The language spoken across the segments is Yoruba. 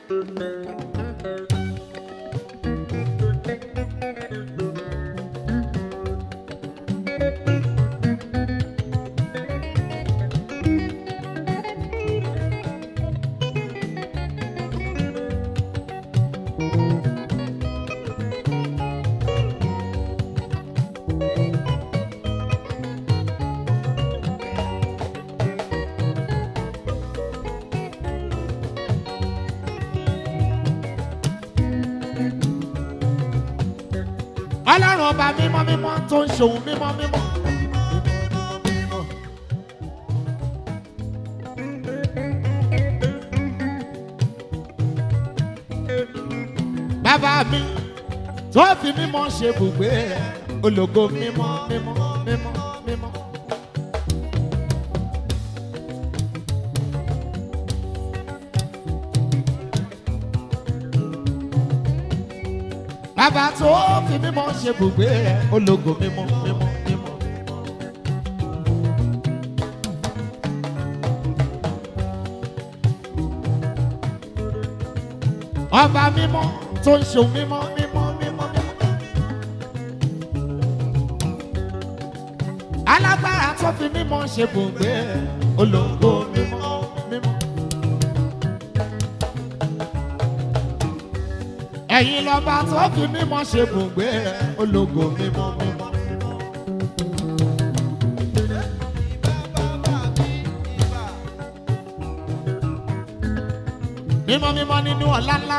Ọlọ́run ọba mímọ́ mímọ́ tó ń ṣòun mímọ́ mímọ́. Bàbá mi tó fi mímọ́ ṣe bùgbé ológo mímọ́ mímọ́ mímọ́ mímọ́. Bàbá tó fi mímọ́ ṣe bùgbé ológo mímọ́ mímọ́ mímọ́. Ọba mímọ́ tó ń ṣe mímọ́ mímọ́ mímọ́ mímọ́. Alágbára tó fi mímọ́ ṣe bùgbé ológo mímọ́ mímọ́. Ẹ̀yin lọ́ba tó fi mímọ́ ṣe bùgbé ológo mímọ́ mímọ́. Mímọ́ mímọ́ nínú ọlá ńlá.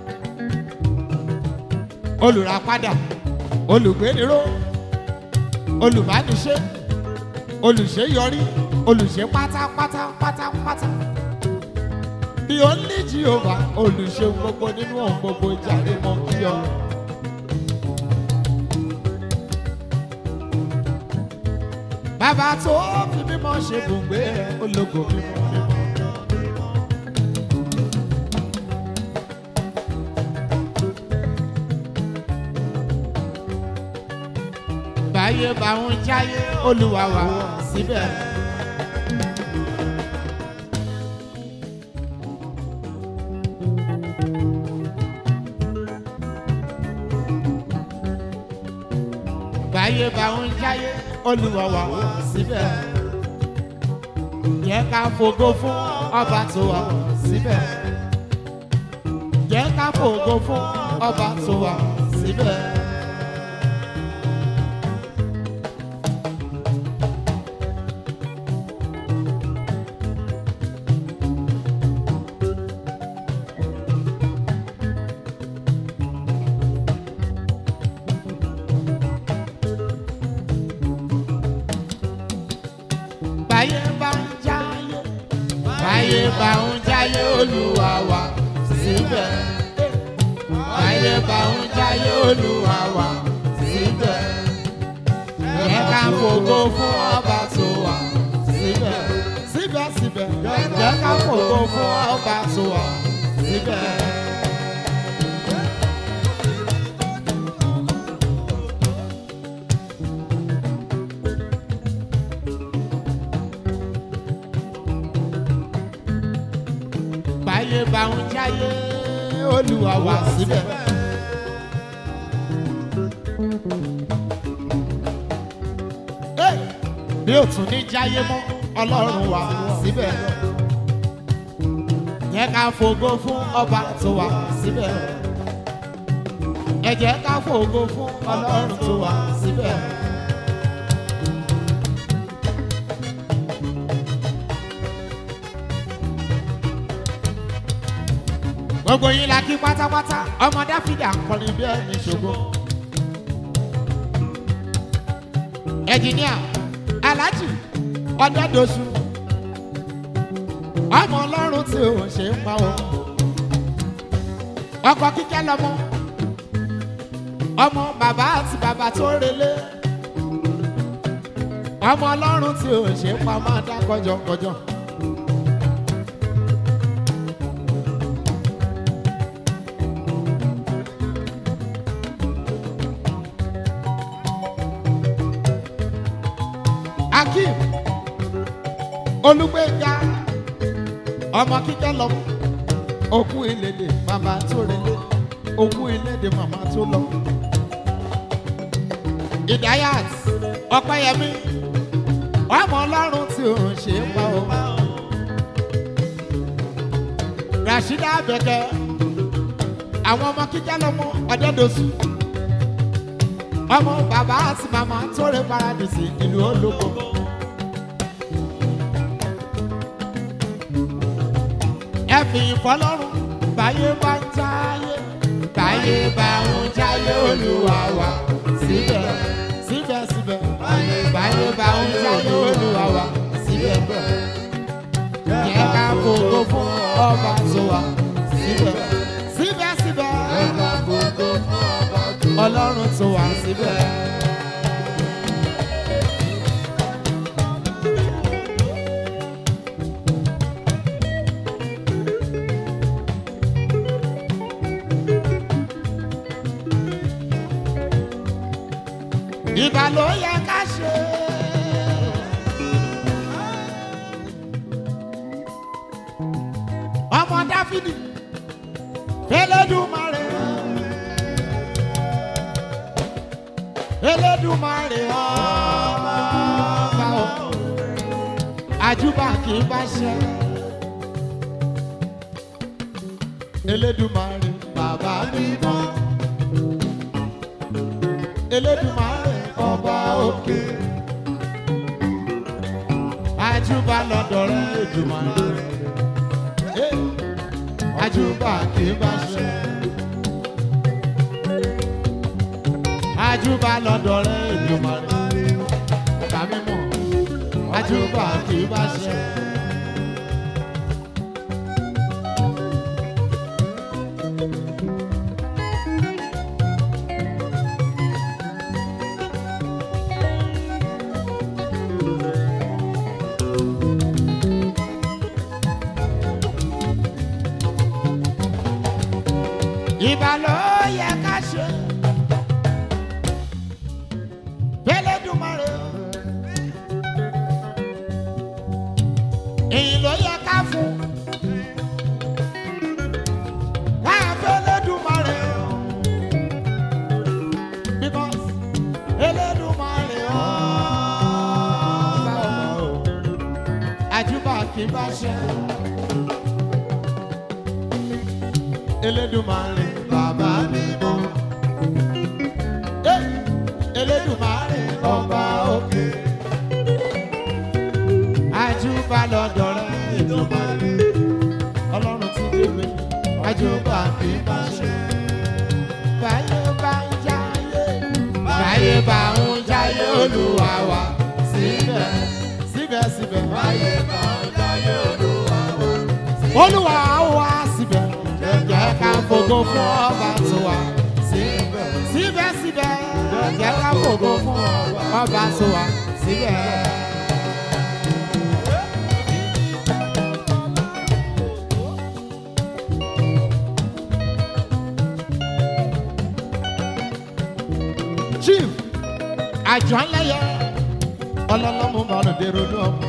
Olùràpadà, olùgbéniró, olùbániṣe, olùṣeyọrí, olùṣe pátápátá pátápátá. The only Jehovah, olùṣe gbogbo nínú ohun gbogbo jàre mọ́ kí ọ. Bàbá tó fi mímọ́ ṣe bùgbé ológo mímọ́ mímọ́. Báyé bá ń jáyé Olúwa wà síbẹ̀. Báyé bá ń jáyé Olúwa wà síbẹ̀. Jẹ́ ká fògo fún ọba tó wà síbẹ̀. Jẹ́ ká fògo fún ọba tó wà síbẹ̀. Báyé bá ń jáyé Olúwa wà síbẹ̀. Báyé bá ń jáyé Olúwa wà síbẹ̀. Jẹ́ ká fògo fún ọba tó wà síbẹ̀. Síbẹ̀síbẹ̀ jẹ́ ká fògo fún ọba tó wà síbẹ̀. Báyé bá ń jáyé Olúwa wà síbẹ̀. Bí ó tún ní jáyé mọ́ Ọlọ́run wà síbẹ̀. Jẹ́ ká fògo fún ọba tó wà síbẹ̀. Ẹ jẹ́ ká fògo fún Ọlọ́run tó wà síbẹ̀. Gbogbo yín la kí pátápátá, ọmọ Dáfídì akọrin bí ẹni ṣògo. Ẹnjìníà Aláàjì Ọdẹ́dọ̀sù, ọmọ Ọlọ́run tí ò ṣe ń pa wọn. Ọkọ Kíkẹ́ lọmọ, ọmọ bàbá àti bàbá tó relé. Ọmọ Ọlọ́run tí ò ṣe ń pa máa dá kọjọkọjọ. Akeem Olúgbénga ọmọ Kíkẹ́ lọmọ, Okú ìlédè bàbá tó relé, okú ìlédè màmá tó lọ. Ìdáyàt Ọpẹ́yẹmí, ọmọ Ọlọ́run tí ò ń ṣe pa o. Rashida Abẹ́kẹ́, àwọn ọmọ kíkẹ́ lọ́mọ Ọ̀dẹ́dọ̀sù. Ọmọ bàbá àti màmá tó rẹ paradìsì ìlú olóko. Ẹ fi ìfọlọ́run báyé bá ń jáyé, báyé bá ń jáyé Olúwa wa síbẹ̀ síbẹ̀síbẹ̀. Báyé bá ń jáyé Olúwa wa síbẹ̀. Yẹ ká fògo fún ọba tó wà síbẹ̀ síbẹ̀síbẹ̀. Yẹ ká fògo fún ọba tó wà Ọlọ́run tó wà síbẹ̀. Ìbà ló yẹ ká ṣe. Ọmọ Dáfídì Elédùmarè, Elédùmarè ọba o, àjùbà kì í bá ṣe. Elédùmarè bàbá mímọ́, Elédùmarè ọba òkè, àjùbà lọ́dọ̀ rẹ̀ Èdùmarè, àjùbà kì í bá ṣe. Àjùbà lọ́dọ̀ rẹ̀ Èdùmarè, bàbá mímọ́, àjùbà kì í bá ṣe. Ìbà ló yẹ ká ṣe. Elédùmarè, èyí ló yẹ ká fún. Elédùmarè, because Elédùmarè ọba o, àjùbà kì í bá ṣe. Elédùmarè bàbá mímọ́, Elédùmarè ọba òkè, àjùbà lọ́dọ̀ rẹ̀ Èdùmarè, Ọlọ́run tí dèwé, àjùbà kì í bá ṣe. Báyé bá ń jáyé, báyé bá ń jáyé Olúwa wa síbẹ̀ síbẹ̀síbẹ̀. Báyé bá ń jáyé Olúwa wa síbẹ̀, Olúwa wa síbẹ̀. Jẹ́ ká fògo fún ọba tó wà síbẹ̀ síbẹ̀síbẹ̀. Jẹ́ ká fògo fún ọba tó wà síbẹ̀. Chief Àjọ̀ńlẹ́yẹ ọlọ́lọ́mú bọ́ọ̀lù dèrò lọ́mú.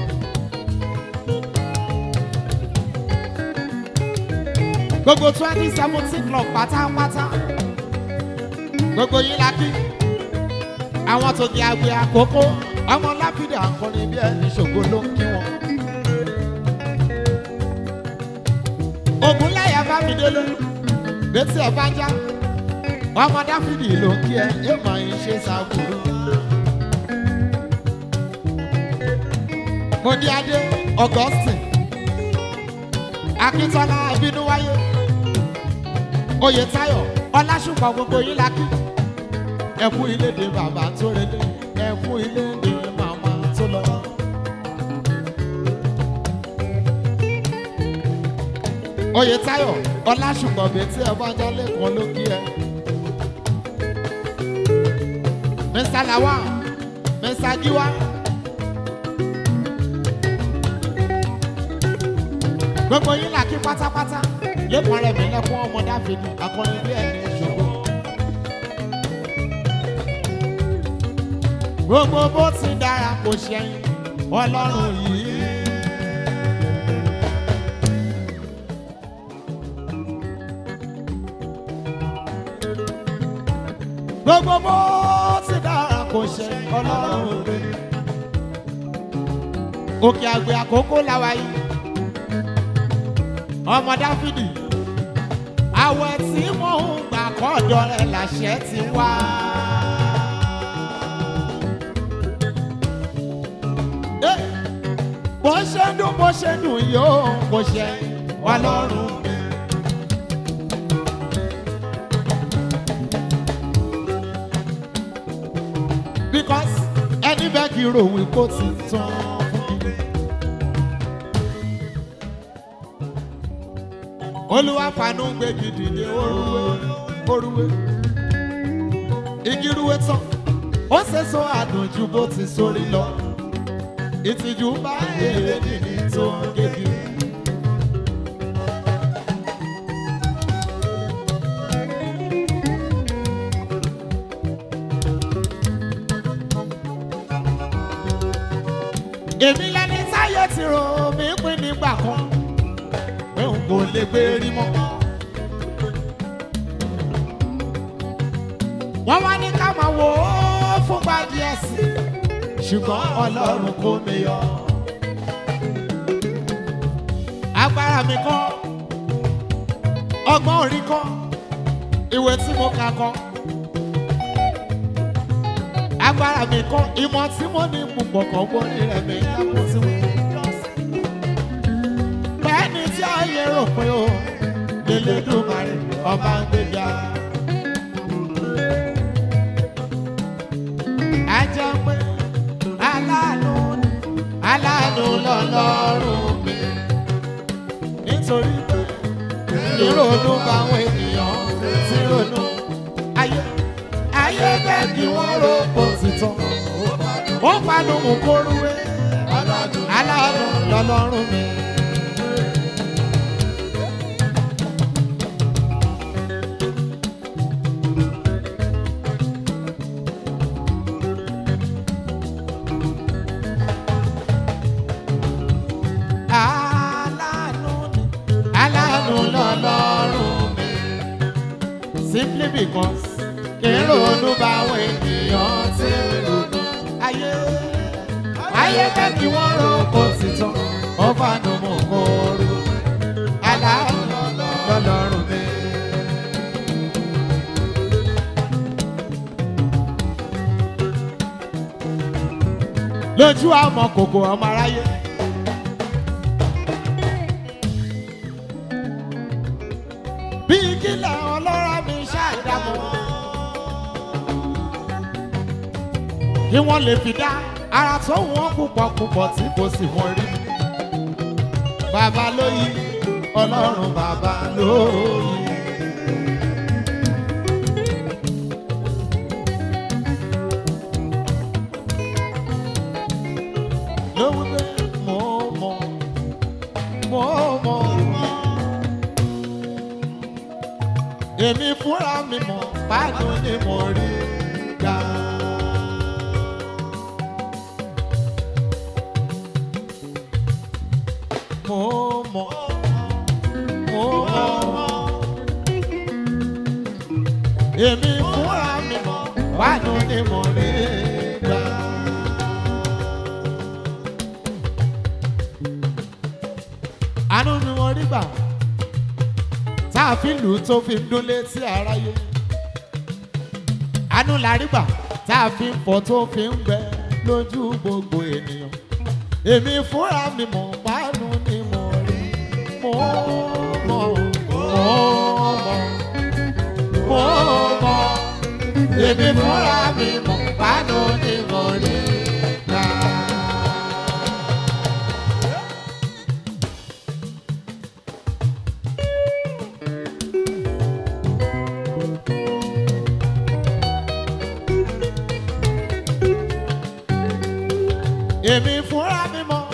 Gbogbo 2017 club pátápátá, gbogbo yín la kí. Àwọn tó di agbe àkókò, ọmọ Láfídà akọrin bí ẹni ṣògo ló ń kí wọn. Ògúnláyà Bámidélé, létí ẹ̀ bá já, ọmọ Dáfídì ló ń kí ẹ, èèmọ̀ yìí ṣe ṣàbùrù. Mọ́díadé Augustine, Akíntọ́lá Abínúwáyé, Oyètáyọ̀ Ọlásùpọ̀, gbogbo yín la kí. Ẹ kú ilédè bàbá tó relé, ẹ kú ilédè màmá tó lọ. Oyètáyọ̀ Ọlásùpọ̀ bẹ́tí ẹ bá jálé kan ló kí ẹ. Mr. Lawal, Mr. Giwa, gbogbo yín là kí pátápátá. Lẹ́kùn rẹ̀ mi lẹ́kùn ọmọ Dáfídì akọrin bí ẹni ṣògo. Gbogbo bó ti dára kò ṣẹ̀yìn Ọlọ́run yìí. gbogbo bó ti dára kò ṣe ọlọ́run mi. Òkè àgbẹ̀ àkókò làwa yìí ọmọ Dáfídì àwẹ̀ tí mò ń gbà kọ́dọ̀ rẹ̀ làṣẹ ti wá. Bó ṣe dùn yóò kò ṣe wá lọ́rùn mi. Because ẹni bẹ́ẹ̀ kì í ròhùn kó ti tán fún mi. Olúwa fàánú gbé gidi dé orúwé. Igi rúwé tán, ó ṣe so àdùn ju bó ti sórí lọ. Ìtìjú bá èrè nìyí tó gègé. Èmi lẹni táyé ti rò mí pín nígbà kan pé n kò lè gbé rí mọ́. Wọ́n wá ní ká máa wò ó fúngbà díẹ̀ sí i ṣùgbọ́n Ọlọ́run kò mi yọ. Agbára mi kọ́, ọgbọ́n orí kọ́, ìwé tí mo kà kọ́. Agbára mi kọ́, ìmọ̀ tí mo ní púpọ̀ kan borí rẹ̀ mi lápò tí mo ní. Bẹ́ẹ̀ni tí ayé rò pé o l'Elédùmarè ọba ń gbéga. A jẹ́ pé aláàánú lọ́lọ́run mi. Nítorí pé ìrònú bá àwọn ènìyàn tí ronú ayé bẹ́ẹ̀ kí wọ́n rò kó ti tán. Ó fanú mú kórúwé aláàánú lọ́lọ́run mi. Aláàánú lọ́lọ́run mi. Simply because ìrònú bá àwọn ènìyàn tí ronú ayé bẹ́ẹ̀ kí wọ́n rò kó ti tán. Ó fanú mú kórú aláàánú lọ́lọ́run mi. Lójú àmọ́ kòkò ọmọ aráyé. Bí kílẹ̀ ọlọ́rọ̀ mi ṣàdámọ́. Kí wọ́n lè fi dá ara tó wọ́n púpọ̀ tí kò sì wọ́n rí. Bàbá ló yí, Ọlọ́run bàbá ló yí. Ló wí pé mo mọ̀. Èmi fúnra mi mọ̀ báàdù ni mo rí gbà. Mo mọ̀. Èmi fúnra mi mọ̀ báàdù ni mo rí gbà. Àánú ni mo rí gbà. Táàfin lù tó fi ń dún létí aráyé. Àánú la rí gbà táàfin fọ́ tó fi ń gbẹ lójú gbogbo ènìyàn. Èmi fúnra mi mọ̀ pánú ni mo rí. Mo mọ̀. Èmi fúnra mi mọ̀ pánú ni mo rí. Èmi fúnra mi mọ̀,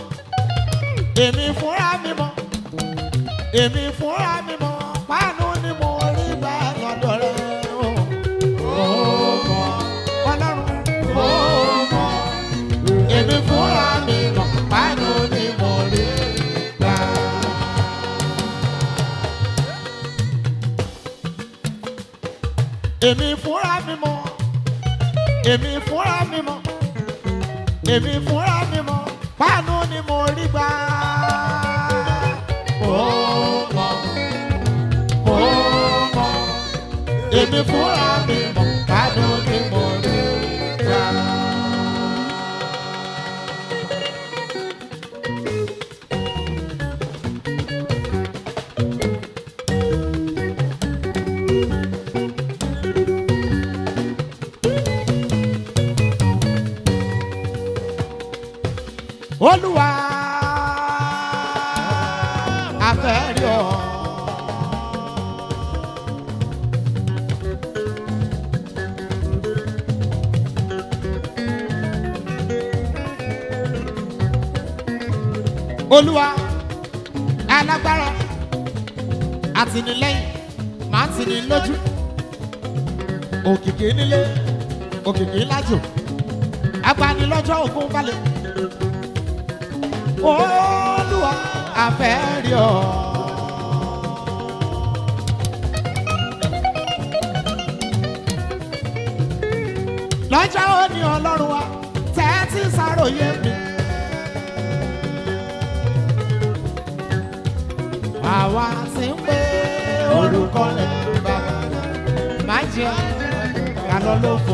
èmi fúnra mi mọ̀, pánú ni mo rí gbà lọ́dọ̀ rẹ̀ o. Ọlọ́run mo mọ̀, èmi fúnra mi mọ̀, pánú ni mo rí gbà. Èmi fúnra mi mọ̀. èmi fúnra mi mọ̀ èmi fúnra mi mọ̀ pàánù ni mo rí gbà. Mo mọ̀ èmi fúnra mi mọ̀ pàánù ni mo rí gbà. Olúwa a fẹ́ rí ọ. Olúwa alágbára àtìlẹ́yìn máa ń tini lójú òkìkí nílé òkìkí lájò agbanilọ́jọ́ ògún balẹ̀. Olúwa a fẹ́ rí ọ. Lọ́jọ́ òní Ọlọ́run wa tẹ́tí ṣàròyé mi. Àwa ti ń pé orúkọ rẹ̀ bàbá máa jẹ́ kálọ́ lófo.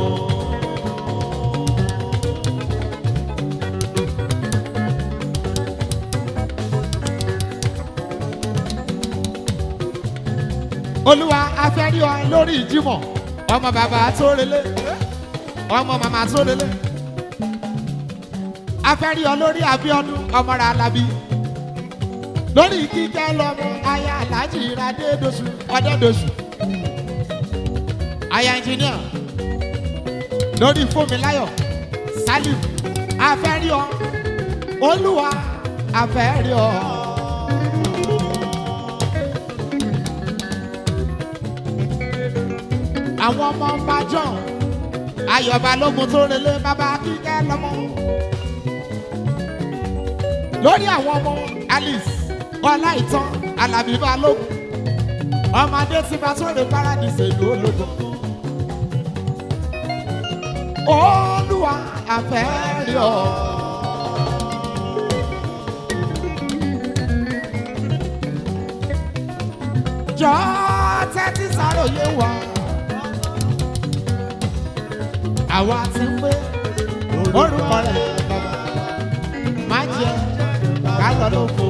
Olúwa a fẹ́ rí ọ lórí ìjímọ̀ ọmọ bàbá tó relé ọmọ màmá tó relé. A fẹ́ rí ọ lórí Abíọ́dún ọmọ rẹ̀ Alábí lórí Kíkẹ́ lọ́mọ aya Aláàjì Adédọ̀sù Ọdẹ́dọ̀sù aya ẹnjìníà lórí Fúnmiláyọ̀ Salim. A fẹ́ rí ọ Olúwa a fẹ́ rí ọ. Àwọn ọmọ ọba John Ayọ̀ Balógun tó relé bàbá Kíkẹ́ lọ́mọ lórí àwọn ọmọ Alice Ọláìtàn Alábí Balógun ọmọdé tí bá tó lè Paradise ìlú ológun. Olúwa a fẹ́ rí ọ. Jọ̀ọ́ tẹ́tí ṣàròyé wa. Àwa ti ń pé orúkọ rẹ̀ bàbá má jẹ́ ká lọ lóko.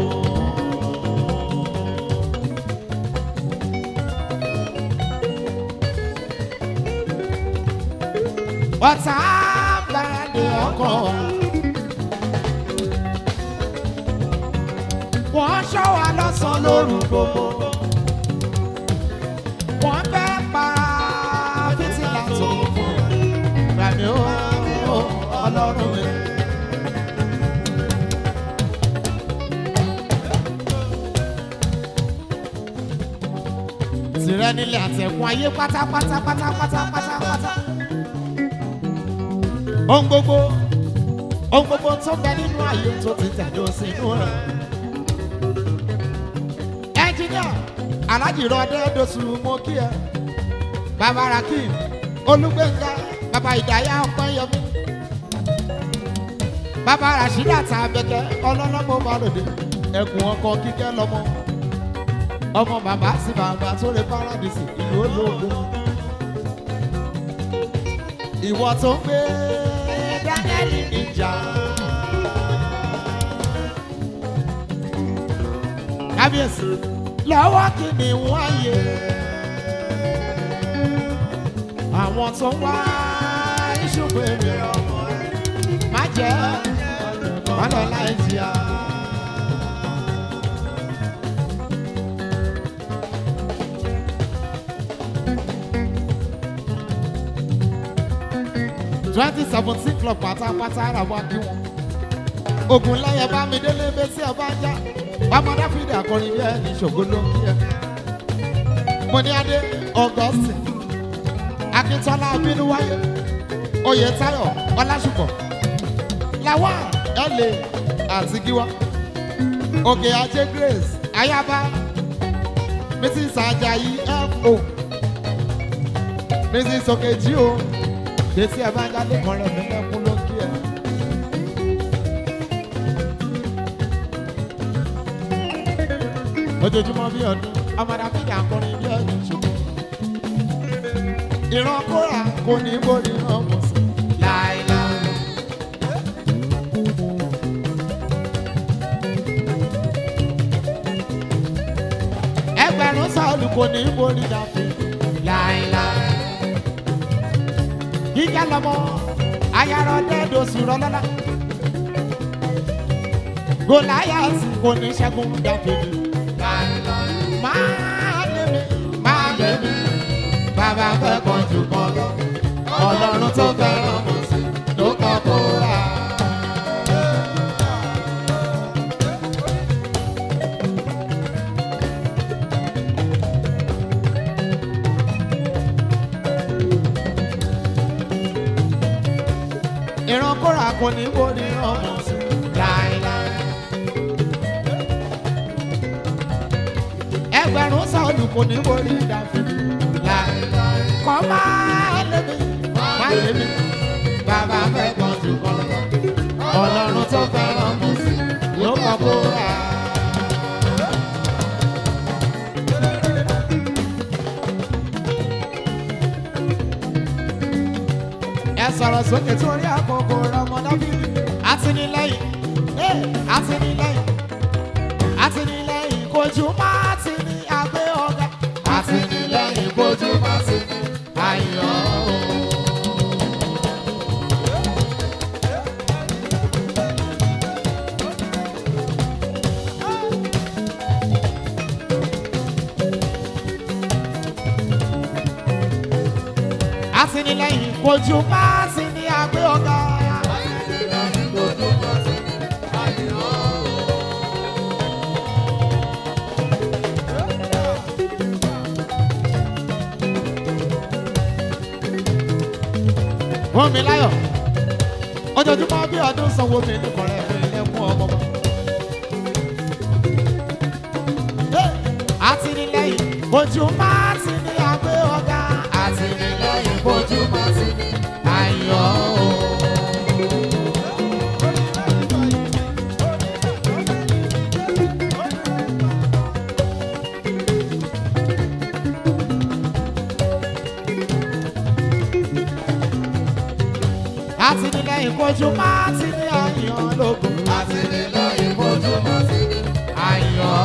Ọ̀tá bẹ̀rẹ̀ ní ọkàn wọ́n ṣọ́ wa lọ́sàn-án lóru gbogbo wọ́n fẹ́ pa fìtílà tó fún rami ó Ọlọ́run mi. Tìrẹ nílé àtẹ̀kùn ayé pátápátá pátápátá pátápátá. Ohun gbogbo tó bẹ nínú ayé tó ti tẹ̀lé òsì inú rẹ̀. Ẹnjìníà Aláàjì Adédọ̀sù mo kí ẹ. Bàbá Rakim Olúgbénga bàbá Ìdáyà Ọpẹ́yẹmí. Bàbá Rasheedat Abẹ́kẹ́ ọlọ́lọ́mọ Báròdé ẹkùn ọkọ Kíkẹ́ lọ́mọ. Ọmọ bàbá sí bàbá tó lè Paradise ìlú ológun. Ìwọ tó ń gbé Daniel ìjà. Kábíyèsí lọ́wọ́ kìíní wáyé. Àwọn tó ń wá ìṣubú èmi ọmọ rẹ̀ má jẹ́ wọn lọ láì jìyà. (2017) club pátápátá ara wa kí wọn. Ògùn lẹ́yẹ bá mi délé bẹ́ sí ọba já. Bàmọ́ Dáfídì akọrin bí ẹni ṣògo ló ń kí ẹ. Mo ní Adé Augustine Akíntọ́lá Abínúwáyé Oyètáyọ̀ Ọlásùpọ̀ Lawal L.A. àti Gíwá Òkè Ajé Grace Ayaba Mrs. Ajayi F.O. Mrs. Okeji O Dèsí ẹ bá ń jáde kan rẹ̀ mí lẹ́kún ló kí ẹ. Ojoojúmọ́ bí ọdún, ọmọdé fi àkọrin bí ọdún ṣubú. Ìran kóra kò ní borí ìran mọ̀sán láéláé. Ẹgbẹ̀rún Sáúlù kò ní borí Dáfídì láéláé. Gíga lọmọ ayárọ̀ dẹ́dọ̀ sí rọlọ́lá. Gòláyàsì kò ní ṣẹ́gun Dáfídì láéláé. Máa lé mi, bàbá fẹ́ kan jù kan lọ. Ọlọ́run tó fẹ́ràn mọ̀ sí ló kọ́ kó rà. Ìran Kórà kò ní borí ọmọ sí láéláé. Ẹgbẹ̀rún Sáúlù kò ní borí Dáfídì láéláé. Kọ́ máa lé mi, bàbá fẹ́ kan jù kan lọ. Ọlọ́run tó fẹ́ràn mọ̀ sí ló kọ́ kó rà. Ẹ sọ̀rọ̀ sókè torí àkókò ọmọ Dáfídì. Àtìlẹ́yìn kojú máa ti ní agbé ọ̀gá. Àtìlẹ́yìn kojú máa ti ní ayọ̀. Àtìlẹ́yìn kojú máa ti ní agbé ọ̀gá. Àtìlẹ́yìn kojú máa ti ní ayọ̀. Wọ́n mi láyọ̀, ojoojúmọ́ bí ọdún sanwó mi ní kọ̀rẹ́ fún ilé fún ọmọ. Àtìlẹ́yìn kojú máa ti ní agbé ọ̀gá. Àtìlẹ́yìn kojú máa ti ní ayọ̀. Àtìlẹ́yìn kojú máa ti ní ayọ̀ lógun. Àtìlẹ́yìn kojú máa ti ní ayọ̀.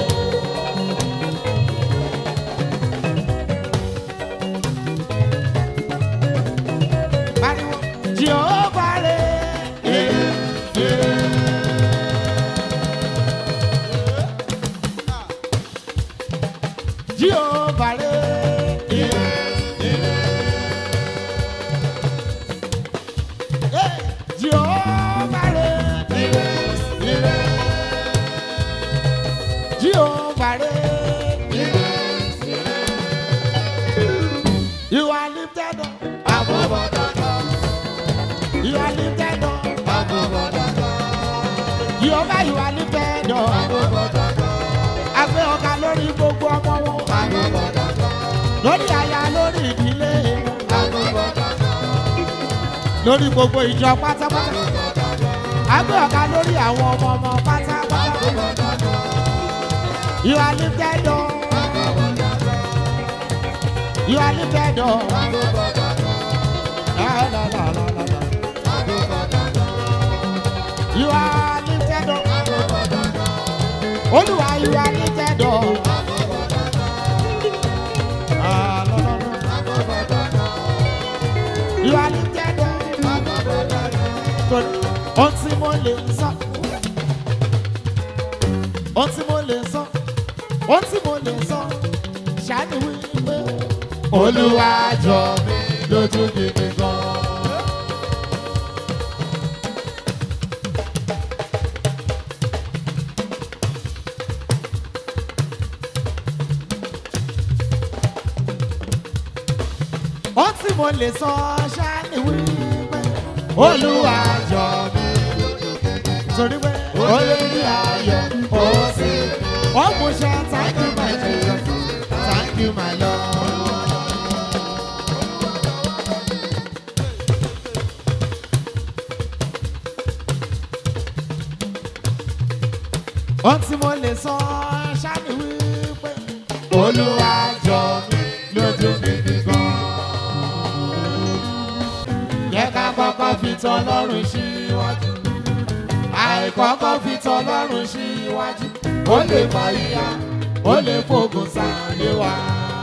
Pariwo Jehovah re. Jehovah re. You are lifted up above all. You are lifted up above all. Jehovah, you are lifted up above all. Agbé ọ̀gá lórí gbogbo ọmọ wọn. Lórí aya, lórí ìdílé wọn. Lórí gbogbo ìjọ pátápátá. Agbé ọ̀gá lórí àwọn ọmọ pátápátá. You are lifted up. You are lifted up. La la la la la la. You are lifted up. Olúwa, you are lifted up. Ah, la la la. You are lifted up. Ohun tí mo lè sọ. Ohun tí mo lè sọ. Ohun tí mo lè sọ. Ṣáàní wípé Olúwa jọ mí lójú gidi gan. Ohun tí mo lè sọ ṣáàní wípé Olúwa jọ mí lójú gidi gan. Torí pé olórí ayọ̀ ó sì ó mú ṣe thank you my Jesus, thank you my Lord. ohun tí mo lè sọ ṣáàní wípé Olúwa jọ mí lójú gidi gan. Jẹ́ ká kọ́kọ́ fi tọ́ Ọlọ́run síwájú. Àìkọ́kọ́ fi tọ́ Ọlọ́run síwájú. Ó lè fa ìyà, ó lè fògùn sáyé wa.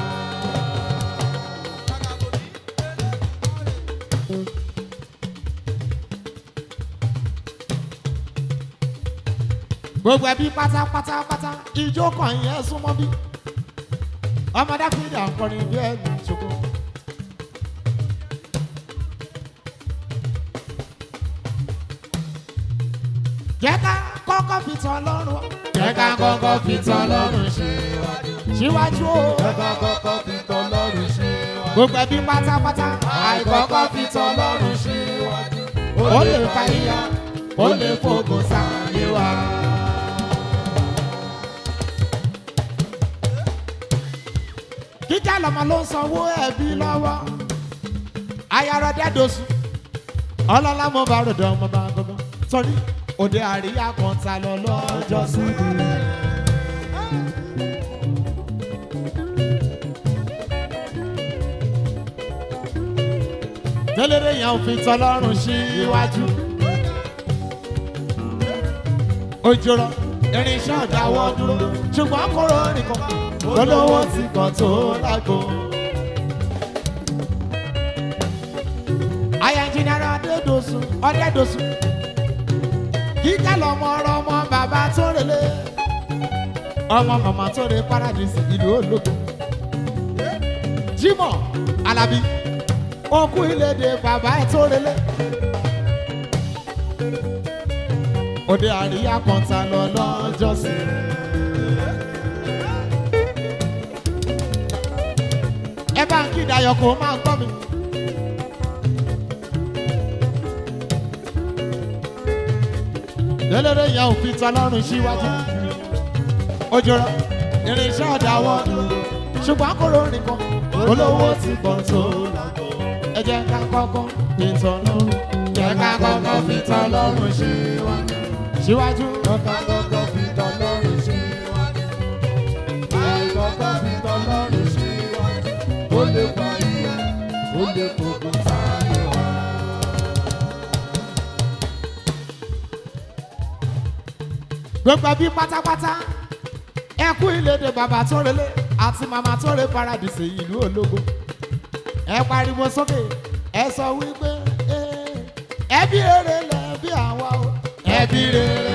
Gbogbo ẹbí pátápátá ijó kan yẹn súnmọ́ bí. Ọmọ Dáfídì àkọrin bí ẹni ṣògo. Jẹ́ ká kọ́kọ́ fi tọ́ Ọlọ́run wá. Jẹ́ ká kọ́kọ́ fi tọ́ Ọlọ́run síwájú o. Jẹ́ ká kọ́kọ́ fi tọ́ Ọlọ́run síwájú. Gbogbo ẹbí pátápátá àìkọ́kọ́ fi tọ́ Ọlọ́run síwájú. Ó lè fa ìyà, ó lè fògùn sáyé wa. Kíkẹ́ lọ́mọ ló ń sanwó ẹbí lọ́wọ́. Ayára dẹ́dọ̀sù. Ọlọ́lá mo bá ròdò ọmọ bá gbogbo. Sọ́rí òde àríyá kan ta lọ lọ́jọ́ sí. Tẹ́lẹ̀rẹ́ yẹn ò fi tọ́lọ́run síwájú. Òjòrò irinṣẹ́ ọ̀dáwọ́ dúró. Ṣùgbọ́n kóró nìkan. Olówó ti kàn tó lágbo. Aya Engineer Ọdẹ́dọ̀sù. Kíkẹ́ lọ́mọ ọ̀rọ̀ ọmọ bàbá tó relé. Ọmọ màmá tó re Paradise ìlú ológun. Jimoh Alabi. Okú ìlédè bàbá ẹ̀ tó relé. Òde àríyá kan ta lọ lọ́jọ́ sí. Ẹ bá ń kí Dayọ̀ kó máa gbọ́ mi. Lélẹ́rẹ́ yẹn ò fi tọ́lọ́run síwájú. Òjòrò irinṣẹ́ ọ̀dáwọ́ dúró. Ṣùgbọ́n kóró nìkan olówó ti pọ̀ tó lágbo. Ẹ jẹ́ ká kọ́kọ́ fi tọ́lọ́run. Jẹ́ ká kọ́kọ́ fi tọ́lọ́run síwájú. Síwájú. Jẹ́ ká kọ́kọ́ fi tọ́lọ́run síwájú. Àìkọ́kọ́ fi tọ́lọ́run síwájú. Ó lè pa ìyà, ó lè fògùn sáyé wa. Gbogbo ẹbí pátápátá ẹ kú ìlédè bàbá tó relé àti màmá tó re Paradise ìlú ológun. Ẹ pariwo sókè ẹ sọ wípé ẹbí rere lẹbí àwa o. Ẹbí rere.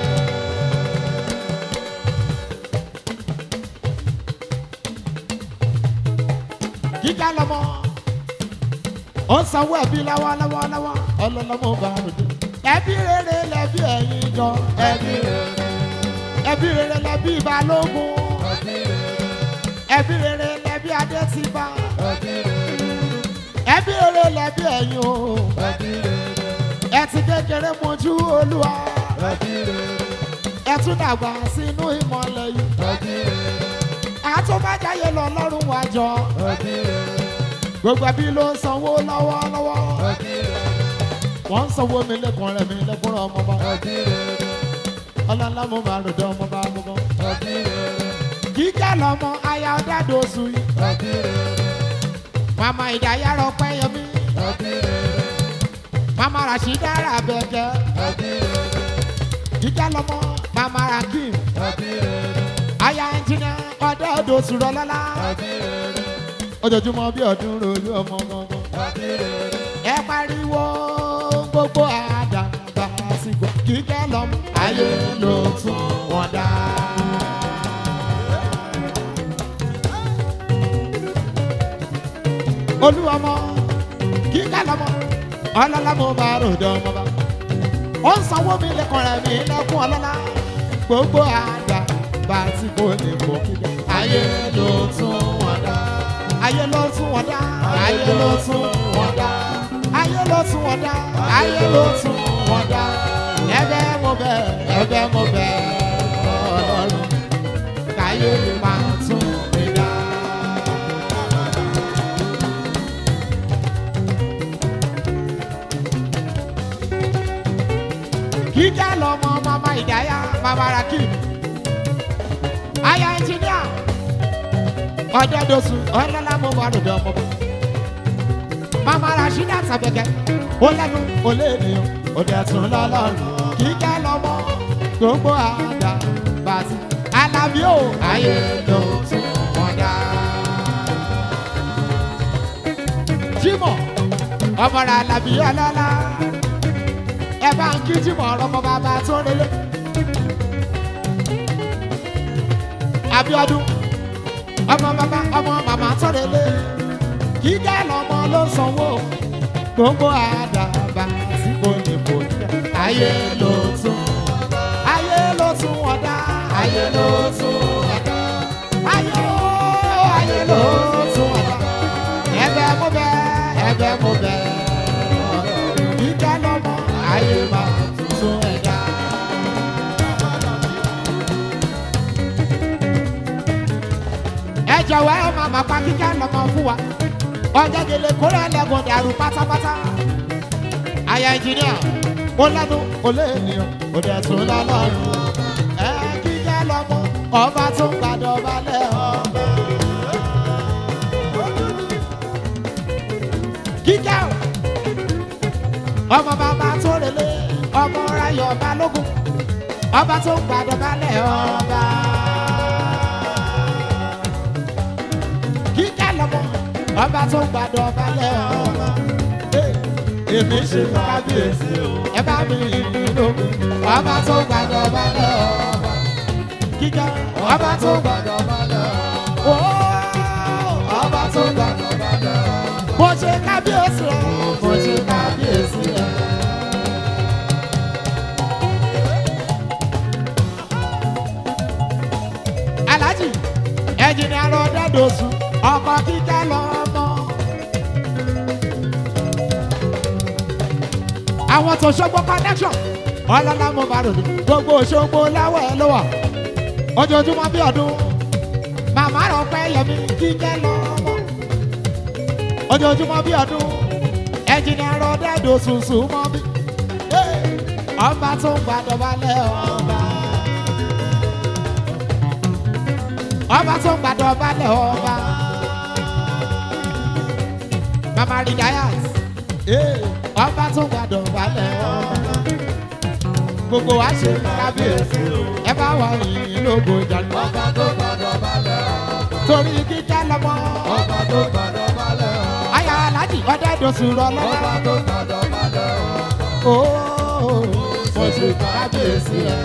Kíkẹ́ lọ́mọ ó ń sanwó ẹbí lọ́wọ́lọ́wọ́ ọlọ́lọ́mọ bá ròde. Ẹbí rere lẹbí ẹ̀yin jọ. Ẹbí rere. Ẹbí rere lẹbí Balógun. Ẹbí rere. Ẹbí rere lẹbí Adétìbá. Ẹbí rere. Ẹbí rere lẹbí ẹ̀yin o. Ẹbí rere. Ẹ ti kékeré mojú Olúwa. Ẹbí rere. Ẹ tún dàgbà sínú ìmọ̀lẹ̀ yìí. Ẹbí rere. Àtúbàjáyé lọ lọ́rùn wájọ. Ẹbí rere. Gbogbo ẹbí ló ń sanwó lọ́wọ́lọ́wọ́. Ẹbí rere. Wọ́n ń sanwó mi lẹ́kùn rẹ̀ mi lẹ́kùn rẹ̀ ọmọ bá. Ẹbí rere. Ọlọ́lá mo máa ròdò ọmọ bá gbogbo. Ẹbí rere. Kíkẹ́ lọ́mọ aya Ọdẹ́dọ̀sù yìí. Ẹbí rere. Màmá Ìdáyàrá Ọpẹ́yẹmí. Ẹbí rere. Màmá Rashidara Bẹ̀kẹ́. Ẹbí rere. Kíkẹ́ lọ́mọ Màmá Rakim. Ẹbí rere. Aya Engineer Ọdẹ́dọ̀sù Rọlọ́lá. Ẹbí rere. Ojoojúmọ́ bí ọdún rojú ọmọ gangan. Ẹbí rere. Ẹ pariwo gbogbo àdàbà sígbó. Kíkẹ́ lọ́mọ ayé ló tún wọn dá. Olúọmọ Kíkẹ́ lọ́mọ ọlọ́lá mo bá ròdò ọmọ bá. Ó ń sanwó mi lẹ́kọ̀ọ́ rẹ̀ mi lẹ́kùn ọlọ́lá. Gbogbo àdàbà sígbó ni mo kíkẹ́. Ayé ló tún wọn dá. Ayé ló tún wọn dá. Ayé ló tún wọn dá. Ayé ló tún wọn dá. Ayé ló tún wọn dá. Ẹ̀bẹ̀ mo bẹ̀ Ọlọ́run káyé lè máa tún mi dá. Kíkẹ́ lọ́mọ Màmá Ìdáyà Màmá Rakim. aya ẹnjìníà ọ̀dẹ́dọ̀sù ọ̀lọ́lá mo bá ròdò ọmọ bọ̀. mama Rashida Sàbẹ̀kẹ́ ó lẹ́nu ó lé ènìyàn ó dẹ̀ tún lọ́lọ́run kíkẹ́ lọ́mọ gbogbo àdá bàtí alábí ò ayé ló tún wọn dá. Jímọ̀ ọmọ rẹ̀ alábí ọlọ́lá ẹ bá ń kí Jímọ̀ ọmọ bàbá tó relé. Abíọ́dún ọmọ bàbá ọmọ màmá tó relé kíkẹ́ lọ́mọ ló sanwó gbogbo àdàbà tí kò ní kò jẹ́ ayé ló tún wọn dá ayé ló tún wọn dá ayé ló tún wọn dá ẹ̀bẹ̀ mo bẹ̀ kíkẹ́ lọ́mọ ayé máa tún ẹ̀dá. ẹ jọ̀wọ́ ẹ máa pa kíkẹ́ lọ́mọ fún wa ọjà gèlè kórè ẹlẹ́gùn dàrú pátápátá. aya ẹnjìníà ó lẹ́nu ó lé ènìyàn ó dẹ̀ tún lọ́lọ́run ẹ kíkẹ́ lọ́mọ ọba tó ń gbàdọ̀ balẹ̀ ọba. kíkẹ́ ọmọ bàbá tó relé ọmọ Ráyọ̀ Balógun ọba tó ń gbàdọ̀ balẹ̀ ọba. kíkẹ́ lọ́mọ ọba tó gbàdọ̀ balẹ̀ ọba. èmi ṣe kábíyèsí ẹ bá mi yìn lógun ọba tó gbàdọ̀ balẹ̀ ọba. kíkẹ́ ọba tó gbàdọ̀ balẹ̀ ọba. ọba tó gbàdọ̀ balẹ̀ ọba. mo ṣe kábíyèsí rẹ mo ṣe kábíyèsí rẹ. Alhaji ẹnjìnìà Ọ̀dẹ́dọ̀sù ọkọ kíkẹ́ lọ́mọ. àwọn tó Òṣogbo connection ọlọ́lá mo bá ròdì gbogbo Òṣogbo láwọ̀ ẹ̀ ló wà ojoojúmọ́ bí ọdún màmá rẹ̀ pẹ́ yẹmi kíkẹ́ lọ́mọ ojoojúmọ́ bí ọdún ẹnjìnìà Ọ̀dẹ́dọ̀sù súnmọ́ bí ọba tó ń gbàdọ̀ balẹ̀ ọba. ọba tó ń gbàdọ̀ balẹ̀ ọba. Mama Ridayat ọba tó ń gbàdọ̀ balẹ̀ ọba. gbogbo wa ṣe kábíyèsí ẹ bá wà yìí lógo ìjànú. ọba tó gbàdọ̀ balẹ̀ ọba. torí kíkẹ́ lọ́mọ. ọba tó gbàdọ̀ balẹ̀ ọba. aya Alhaji Ọ̀dẹ́dọ̀sù rọ lọ́wọ́. ọba tó gbàdọ̀ balẹ̀ ọba. ooo mo ṣe kábíyèsí ẹ.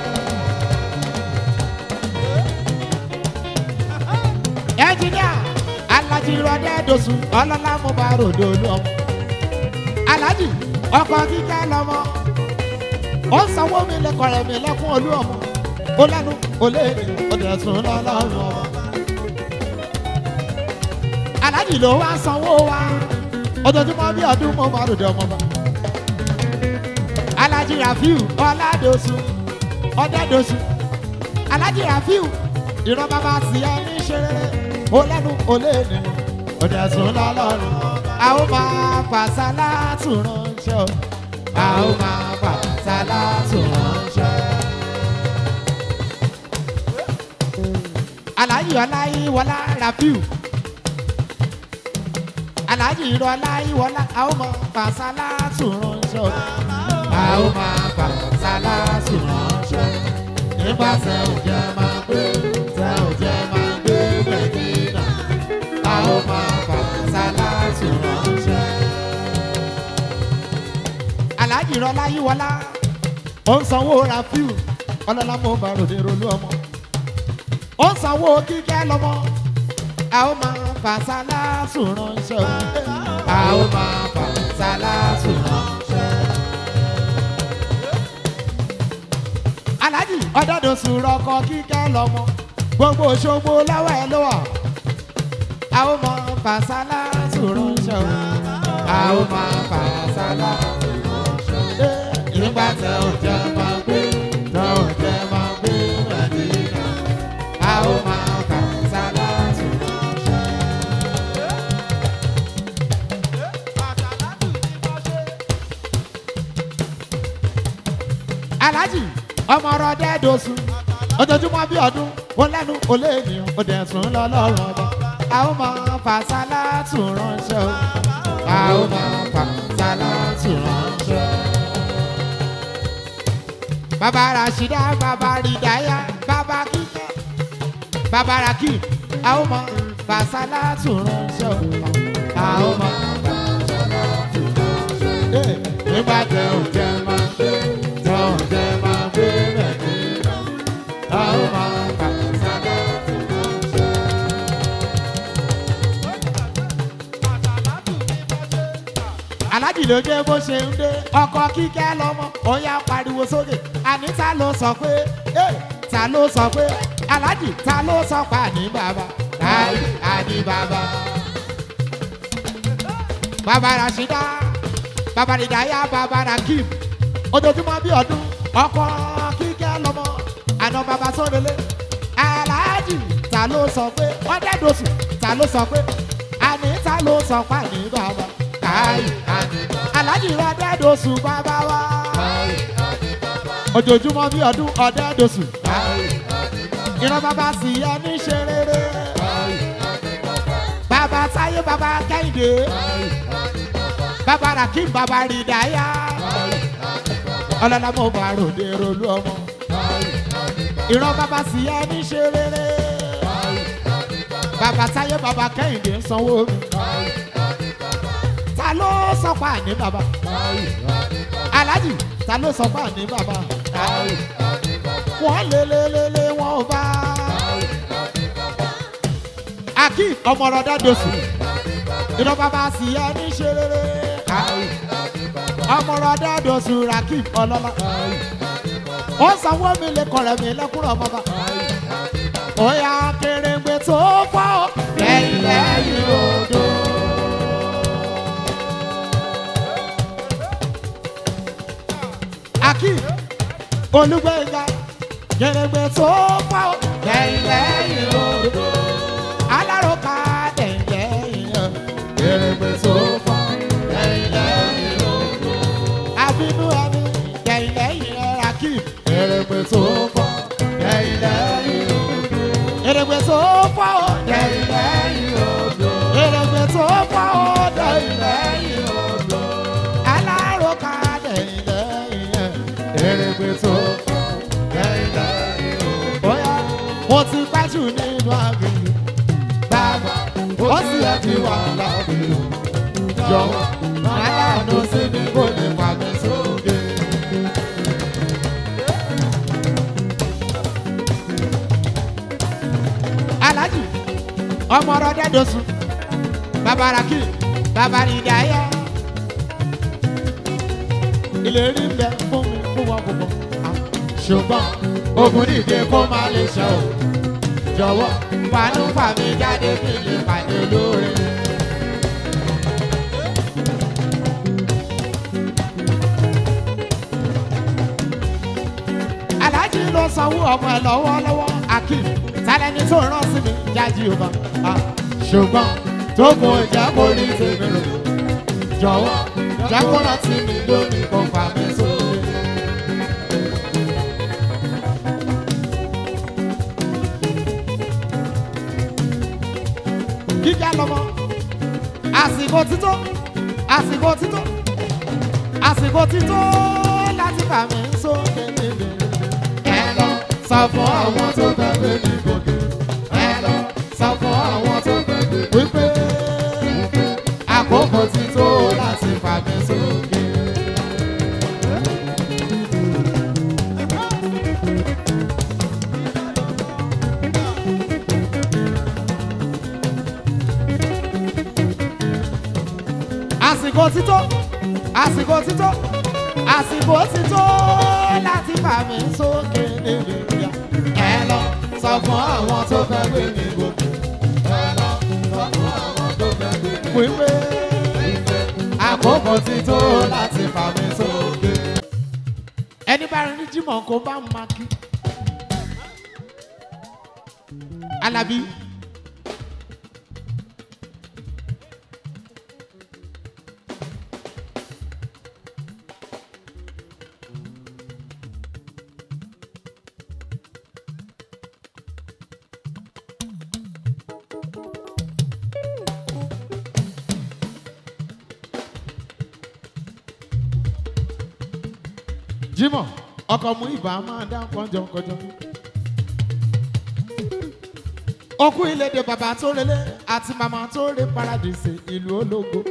ẹnjìníà Alhaji Ọ̀dẹ́dọ̀sù ọlọ́lá mo bá ròdò lọ́mọ. Alhaji ọkọ kíkẹ́ lọ́mọ ó sanwó mi lẹ́kọ̀ọ́ rẹ̀ mi lẹ́kún olú ọmọ ó lẹ́nu ó lé ó dẹ̀ tún lọ́lọ́run ọmọ. Alhaji ló wá sanwó wa ojoojúmọ́ bí ọdún mo bá ròdò ọmọ bá. Alhaji Rafiu Ọ̀làdọ̀sù Ọ̀dẹ́dọ̀sù Alhaji Rafiu ìran bàbá sí ẹni ṣeré ó lẹ́nu ó lé ní ó dẹ̀ tún lọ́lọ́run. a ó máa fàṣálátù ránṣẹ́ o a ó máa fàṣálátù ránṣẹ́. Alhaji Ọláyíwọlá Rafiu Alhaji Ọláyíwọlá a ó máa fàṣálátù ránṣẹ́ o a ó máa fàṣálátù ránṣẹ́. nígbà tẹ ò jẹ́ máa gbé tẹ ò jẹ́ máa gbé Mẹ́dínà a ó máa fàṣálátù ránṣẹ́. Alhaji Ọláyíwọlá ó ń sanwó Rafiu ọlọ́lá mo bá ròde rolú ọmọ ó ń sanwó kíkẹ́ lọ́mọ a ó máa fàṣálátù ránṣẹ́ o a ó máa fàṣálátù ránṣẹ́. Alhaji Ọ̀dẹ́dọ̀sù rọkọ kíkẹ́ lọ́mọ gbogbo Òṣogbo lọ́wọ́ ẹ̀ ló wà a ó máa fàṣálátù ránṣẹ́ o a ó máa fàṣálátù ránṣẹ́. nígbà tẹ ò jẹ́ máa gbé tẹ ò jẹ́ máa gbé Mẹ́dínà a ó máa fàṣálátù ránṣẹ́. Alhaji ọmọ Ọ̀dẹ́dọ̀sù ojoojúmọ́ bí ọdún ó lẹ́nu ó lé ènìyàn ó dẹ̀ sùn lọ lọ́rùn ọba a ó máa fà sálátù ránṣẹ́ o a ó máa fà sálátù ránṣẹ́. Bàbá Rashida bàbá Ridaya bàbá Kíkẹ́ bàbá Rakim a ó máa fà sálátù ránṣẹ́ o a ó máa fà sálátù ránṣẹ́. Nígbà tẹ ò jẹ́ máa gbé tẹ ò jẹ́ máa gbé mẹ́rin a ó máa fà sálátù ránṣẹ́. Aláàjì ló dé bó ṣe ń dé ọkọ Kíkẹ́ lọ́mọ ó yá pariwo sókè àní ta ló sọ pé ta ló sọ pé Aláàjì ta ló sọ pé àní bàbá láì àní bàbá. Bàbá Rashida bàbá Ridaya bàbá Rakim ojoojúmọ́ bí ọdún ọkọ Kíkẹ́ lọ́mọ àná bàbá Sọ́dọ̀lé Aláàjì ta ló sọ pé ọ̀dẹ́dọ̀sù ta ló sọ pé àní ta ló sọ pé àní bàbá láì àní bàbá. Aláàjì ọ̀dẹ́dọ̀sù bàbá wa ojoojúmọ́ bí ọdún ọ̀dẹ́dọ̀sù ìran bàbá sì yẹ ní ṣe rere bàbá Táyé bàbá Kẹ́hìndé bàbá Rakim bàbá Ridaya ọlọ́lá mo bá ròde rolú ọmọ ìran bàbá sì yẹ ní ṣe rere bàbá Táyé bàbá Kẹ́hìndé ń sanwó mi ta ló sọ pé àní bàbá Aláàjì ta ló sọ pé àní bàbá wọ́n lélelele wọn ò bá Akeem ọmọrọ̀dá dosù ìran bàbá sì yẹ ní ṣe rere ọmọrọ̀dá dosù Rakim ọlọ́lá ó sanwó mi lè kọ̀rẹ̀ mi lẹ́kúnrọ̀ bàbá ó yá kèrèǹgbè tó fọ́ lẹ́yìn lẹ́yìn odò. Akeem Olúgbénga kèrèǹgbè tó fọ́ lẹ́yìn lẹ́yìn odò aláròká dẹ̀yìn kèrèǹgbè tó fọ́ lẹ́yìn lẹ́yìn odò àbínú ẹni dẹ̀yìn lẹ́yìn Akeem kèrèǹgbè tó fọ́ lẹ́yìn lẹ́yìn odò kèrèǹgbè tó fọ́ lẹ́yìn lẹ́yìn odò kèrèǹgbè tó fọ́ lẹ́yìn lẹ́yìn odò aláròká dẹ̀yìn lẹ́yìn kèrèǹgbè tó fọ́ lẹ́yìn lẹ́yìn odò. Bóyá mo ti pẹ́jù nínú àgbègbè bàbá ó sì ẹ ti wà lábìlú jọ̀wọ́ aláàánú sí mi kò lè fà mí sókè. Aláàjì ọmọrọ̀dá dosù bàbá Rakim bàbá Ridaya ìlérí ń bẹ fún mi fún wọn gbogbo ṣùgbọ́n ogun dìde kó má lè ṣe o jọ̀wọ́ fanú fà mí jáde kí lè pàdé lóore. Aláàjì ló sanwó ọmọ ẹ lọ́wọ́lọ́wọ́ Akeem tálẹ́ni tó rán sí mi jáde ọba ṣùgbọ́n tó gun ìjà kó rí tèmi rò jọ̀wọ́ jẹ́ kó rántí mi lónìí kó fà mí sókè. Kíkẹ́ lọ́mọ àsìkò títọ́ àsìkò títọ́ àsìkò títọ́ láti fà mí sókè níbi ẹ lọ sọ fún àwọn tó fẹ́ gbé mi gòkè ẹ lọ sọ fún àwọn tó fẹ́ gbé mi wípé àkókò títọ́ láti fà mí sókè. Àsìkò títọ́ àsìkò títọ́ àsìkò títọ́ láti fà mí sókè níbi ìyá ẹ lọ sọ fún àwọn tó fẹ́ gbé mi gòkè ẹ lọ sọ fún àwọn tó fẹ́ gbé mi wípé àkókò títọ́ láti fà mí sókè. Ẹni bá rí Jímọ̀ kó bá ń máa kí Alábí. Jimoh ọkọ̀ mú ìbá máa dá kọjọ. Okú ìlédè bàbá tó relé àti màmá tó ré paradìsì ìlú ológo.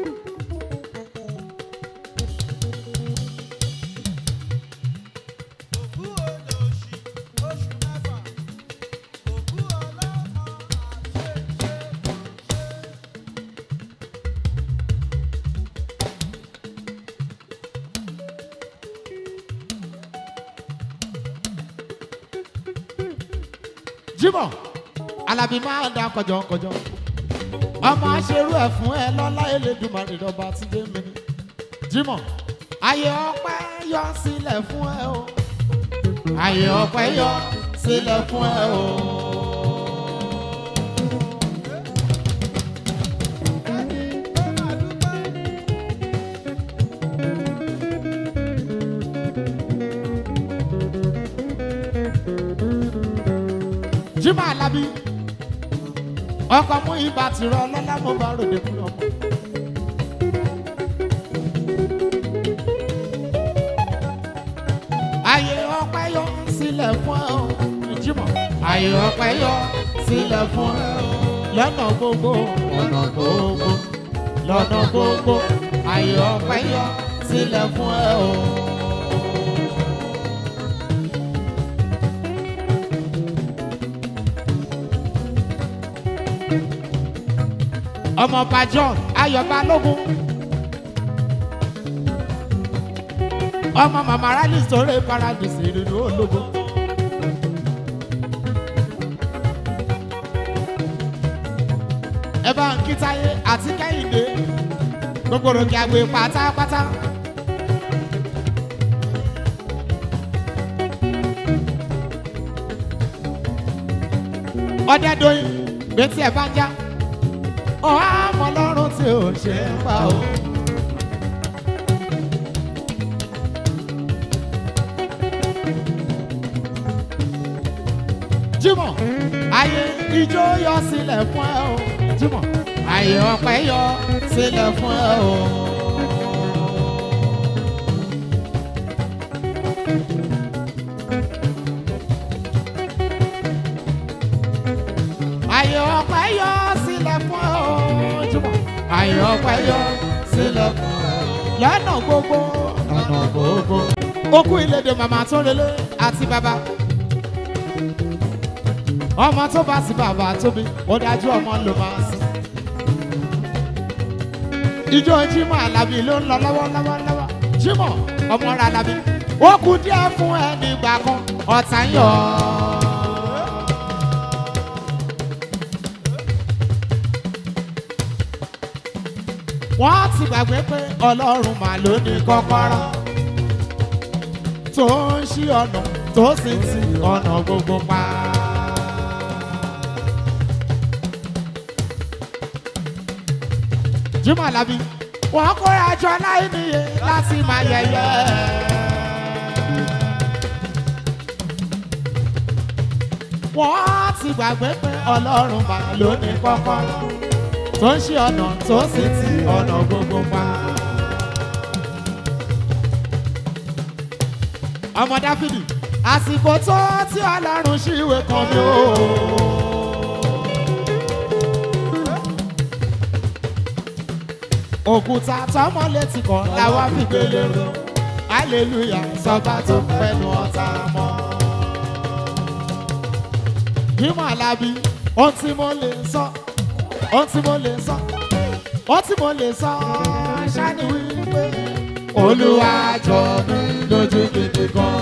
Jimoh Alábí máa dá kọjọ. Ọmọ aṣerú ẹ̀ fún ẹ lọ́lá Elédùmarè lọ́ba tí dé mi ní. Jimoh ayé ọpẹ́ yọ sílẹ̀ fún ẹ o. Ayé ọpẹ́ yọ sílẹ̀ fún ẹ o. Jimoh Alábí ọkọ̀ mú ibà ti rọ lọ́lá mo bá ròde fún ọmọ. Ayé ọpẹ́ yọ sílẹ̀ fún ẹ o. Jimoh ayé ọpẹ́ yọ sílẹ̀ fún ẹ o. Lọ́nà gbogbo ayé ọpẹ́ yọ sílẹ̀ fún ẹ o. Ọmọọba John Ayọ̀ Balógun ọmọ màmá rálì sórí paradìsì ìrìnà ológo. Ẹ bá ń kí Táyé àti Kẹ́hìndé gbogbo rògbì àgbè pátápátá. Ọdẹ́dọ̀yìn gbèsè ẹ̀ bá ń já. Ọmọ Ọlọ́run tí ò ṣe é pa o. Jimoh ayé ijó yọ sílẹ̀ fún ẹ o. Jimoh ayé ọpẹ́ yọ sílẹ̀ fún ẹ o. Ayé ọpẹ́ yọ sílẹ̀ fún ẹ o. Jimoh ayé ọpẹ́ yọ sílẹ̀ fún ẹ o. Lọ́nà gbogbo. Okú ìlédè màmá tó relé àti bàbá. Ọmọ tó bá sí bàbá tóbi ó dájú ọmọ ló máa sí. Ijó Jimoh Alábí ló ń lọ lọ́wọ́. Jimoh ọmọ rẹ̀ Alábí ó kù díẹ̀ fún ẹ nígbà kan ọ̀tá ń yọ̀. Wọ́n ti gbàgbé pé Ọlọ́run mà ló ní kọ́kọ́rọ́ tó ń ṣí ọ̀nà tó sì ti ọ̀nà gbogbo pa. Jimoh Alábí wọ́n kóra jọ láì níye láti máa yẹ̀yẹ́. Wọ́n ti gbàgbé pé Ọlọ́run mà ló ní kọ́kọ́rọ́ tó ń ṣí ọ̀nà tó sì ti ọ̀nà gbogbo pa. Ọmọ Dáfídì àsìkò tó tí Ọlọ́run ṣíwé kan mi o. Òkúta tọmọ létí kan làwa fi gbélé ro. Hallelujah sọba tó pẹ̀lú ọ̀tá mọ́. Jimoh Alábí ohun tí mo lè sọ ṣáni wípé Olúwa jọ mí lójú gidi gan.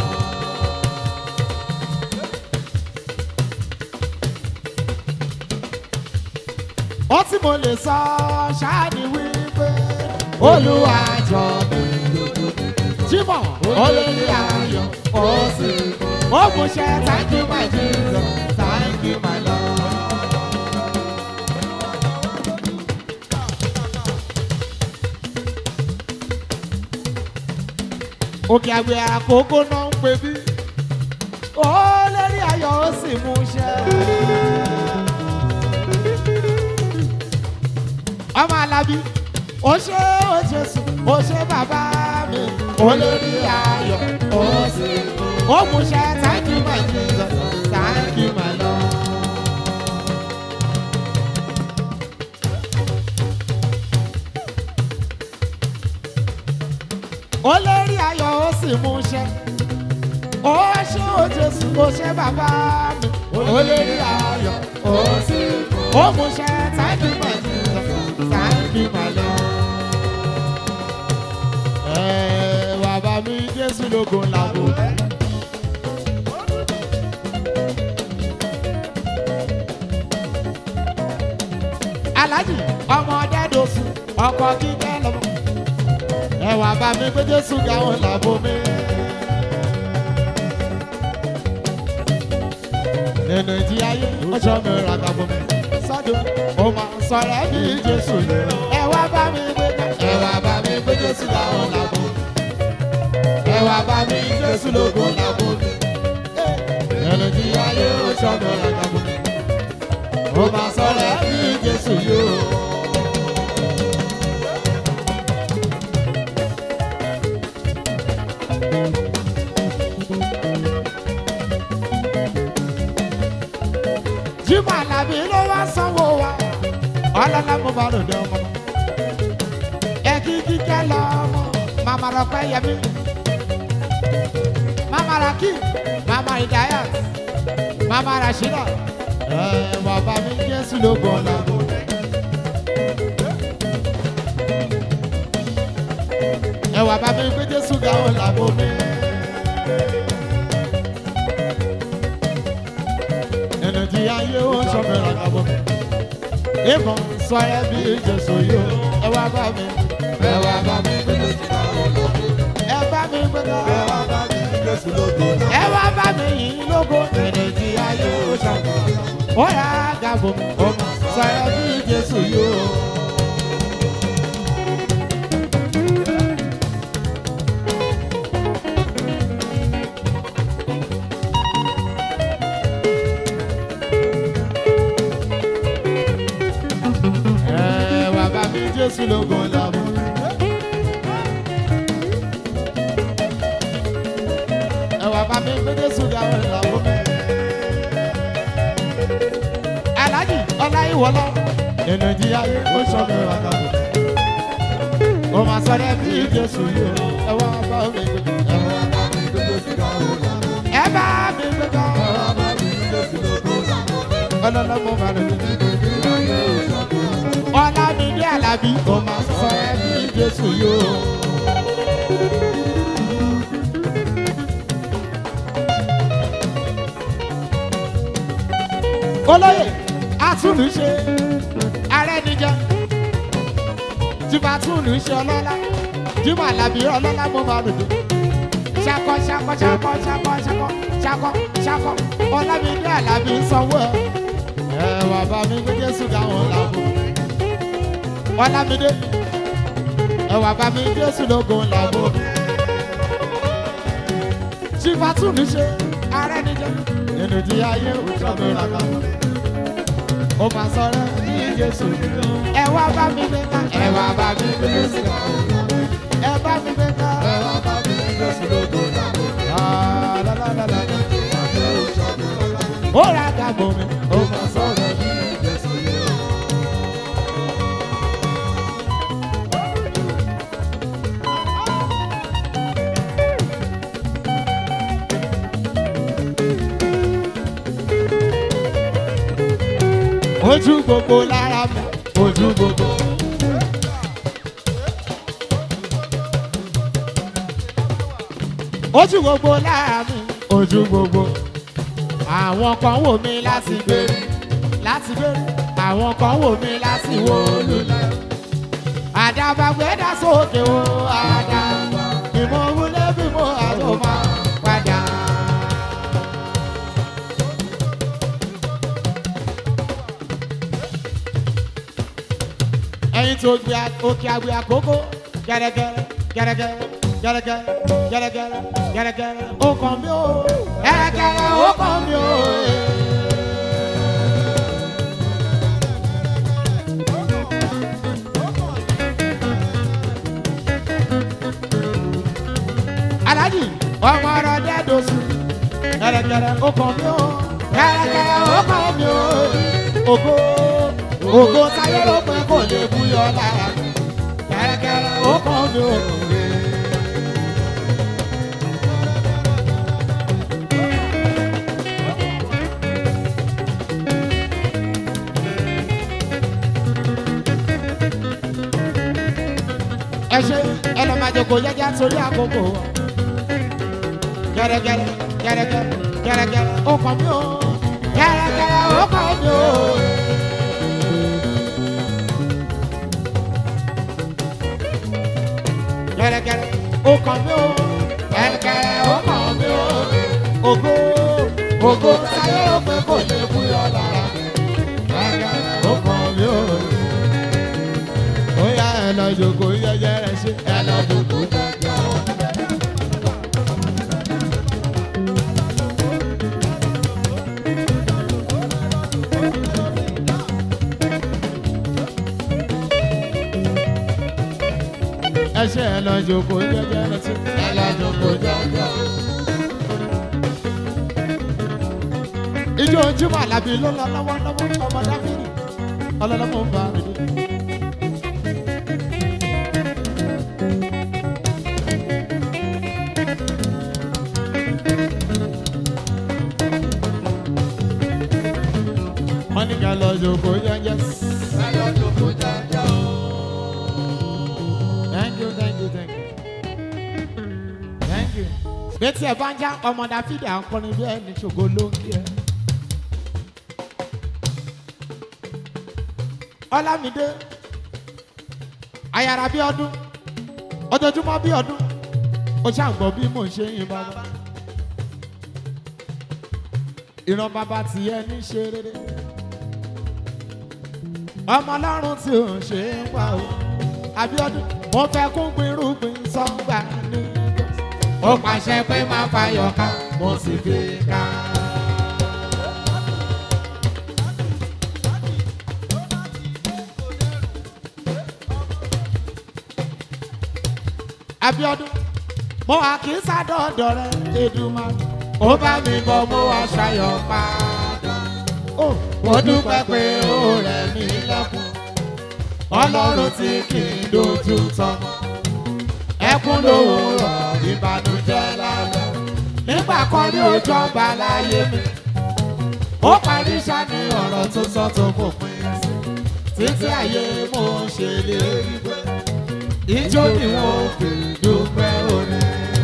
Ohun tí mo lè sọ ṣáni wípé Olúwa jọ mí lójú gidi gan. Jimoh olórí ayọ̀ ó sì ó mú ṣe thank you my Jesus thank you my Lord. Òkè àgbẹ̀ àkókò náà ń pè bí ó lérí ayọ̀ ó sì mú ṣẹ. Ọmọ Alábí ó ṣe ó Jésù ó ṣe bàbá mi olórí ayọ̀ ó sì ó mú ṣe thank you my Jesus thank you my Lord. olórí ayọ̀ ó sì mú ṣe ó ṣe ó Jésù ó ṣe bàbá mi olórí ayọ̀ ó sì ó mú ṣe thank you my Jesus thank you my Lord. Bàbá mi Jésù lógo làbò. Aláàjì ọmọdé dòsù ọkọ̀ kíkẹ́ lọ́mọ. Ẹ̀wà bá mi pé Jésù gáwọn làbò mi. Nínú ìdí ayé ọjọ́ mi rà gàbò mi. Sọ́dọ̀ ó máa sọ̀rọ̀ bí Jésù yìí. Ẹ̀wà bá mi pé Jésù gáwọn làbò mi. Ẹ̀wà bá mi Jésù lógo làbò mi. Nínú ìdí ayé ọjọ́ mi rà gàbò mi. Ó máa sọ̀rọ̀ bí Jésù yìí. Jùmọ̀ Àlàbí ló wá sanwó wa ọlọ́lá mo bá lòdì ọmọ ẹ̀kí kíkẹ́ lọ ọmọ màmá rọpẹ́ yẹmí màmá Raki màmá Hidayat màmá Rashida bàbá mi Jésù ló gbọ́ ọ̀la. Bàbá mi gbé Jésù ga ọ̀la bò mí. Ẹnìjì ayé ó sọ̀rọ̀ àgàbọ̀ mi. Ìmọ̀ sọ ẹ́ bí Jésù yóò. Bá mi gbé Jésù ga ọ̀la bò mí. Bá mi gbé Jésù lógo. Bá mi yìn lógo. Ẹnìjì ayé ó sọ̀rọ̀ àgàbọ̀ mi. Ó yà àgàbọ̀ mi. Ó sọ ẹ́ bí Jésù yóò. Jésù lógo làbò. Bàbá mi gbé Jésù ga làbò. Aláàjì Ọláyíwọlá Ẹnìjì ayé ó sọ̀rọ̀ àgàbọ̀. Ó máa sọ̀rọ̀ bí Jésù yìí. Bá mi gbé Jésù ga làbò. Bá mi gbé Jésù lógo làbò. Ọlọ́lá mo máa lò ní Ọlámídé Àlàbí ó máa sọ ẹ́ bí Jésù yóò. Olóyè Atúnlùṣe Arẹ́nijẹ Jùmọ̀túnlùṣe ọlọ́lá Jùmọ̀ Àlàbí ọlọ́lá mo máa lòdì. Ṣakọ ṣakọ ṣakọ ṣakọ ṣakọ ṣakọ ṣakọ Ọlámídé Àlàbí sanwó ẹ̀. Bàbá mi gbé Jésù gáwọn làbò. Ọlámídé bàbá mi Jésù lógo làbò. Jùmọ̀túnlùṣe Arẹ́nijẹ Ẹnìjì ayé òjò mi ràgà. Ó máa sọ̀rọ̀ bí Jésù. Bá mi gbé ká. Bá mi gbé Jésù gáwọn làbò. Bá mi gbé ká. Bá mi gbé Jésù lógo làbò. Ó ra gàbò mi. Ó máa sọ̀rọ̀ bí Jésù yóò. Ojú gbogbo lára mi, ojú gbogbo. Ojú gbogbo lára mi, ojú gbogbo. Àwọn kan wò mí láti gbèrè, láti gbèrè. Àwọn kan wò mí láti wó lulẹ̀. Àdàbàgbé dá sókè o, àdàbà. Ìmọ̀ wúlé bí mo àlọ́ máa padà. Ẹyin tó gbé òkè àgbé àkókò gẹ́rẹ́gẹ́rẹ́ gẹ́rẹ́gẹ́rẹ́ gẹ́rẹ́gẹ́rẹ́ gẹ́rẹ́gẹ́rẹ́ gẹ́rẹ́gẹ́rẹ́ ó kàn mí o gẹ́rẹ́gẹ́rẹ́ ó kàn mí o. ọmọ ọ̀rọ̀ dẹ́dọ̀sù kẹ̀rẹ̀kẹ̀rẹ̀ ó kàn mí o kẹ̀rẹ̀kẹ̀rẹ̀ ó kàn mí o ògo ògo táyé ló pé kò lè búyọ lára kẹ̀rẹ̀kẹ̀rẹ̀ ó kàn mí o. ẹ ṣe ẹ lọ máa jókòó jẹ́jẹ́ sórí àkókò gẹ́rẹ́gẹ́rẹ́ gẹ́rẹ́gẹ́rẹ́ gẹ́rẹ́gẹ́rẹ́ ó kàn mí o gẹ́rẹ́gẹ́rẹ́ ó kàn mí o. gẹ́rẹ́gẹ́rẹ́ ó kàn mí o gẹ́rẹ́gẹ́rẹ́ ó kàn mí o. ògo ògo táyé ó pé kò lè búyọ lára gẹ́rẹ́gẹ́rẹ́ ó kàn mí o. ó yá ẹ lọ jókòó jẹ́jẹ́ rẹ ṣe ẹ lọ jókòó jẹ́jẹ́. ẹ ṣe ẹ lọ jókòó jẹ́jẹ́ rẹ ṣe ẹ lọ jókòó jẹ́jẹ́. ijó ojúmọ̀ Àlàbí ló lọ lọ́wọ́lọ́wọ́ ọmọ Dáfídì ọlọ́lọ́mọ ń bá mi dé. wọ́n ní ká lọ jókòó jẹ́jẹ́. ká lọ jókòó jẹ́jẹ́ o. Thank you, thank you, thank you. Thank you. Bẹ́tí ẹ̀ bá ń já ọmọ Dáfídì akọrin bí ẹni ṣògo ló ń kí ẹ. Ọlámídé, àyàrá bí ọdún, ojoojúmọ́ bí ọdún, ó ṣàǹgbọ́ bí mò ń ṣe yín bàbá. Ìran bàbá ti ẹ ní ṣe rere. Ọmọ Ọlọ́run tí ò ń ṣe ń wá o. Abíọ́dún mo fẹ́ kún gbìrúgbìn sọ́ngbà ní ó pàṣẹ pé má fàyọ̀ ká mo sì fi ká. Abíọ́dún mo wà kí sádọ́dọ̀ rẹ Èdùmàrè ó bá mi bọ̀ mo wà ṣayọ̀ padà. Mo dúpẹ́ pé ó rẹ̀ mí lẹ́kùn. Ọlọ́run tí kì í dojú tọmọ ẹkún lówùúrọ̀ ìbànújẹ́ lálẹ́ nígbà kan ní ojú ọba láyé mi ó parí iṣẹ́ ní ọ̀rọ̀ tó sọ tó kò pín sí títí ayé mo ṣe lè rí pé ijó ni wọ́n fi dúpẹ́ orí.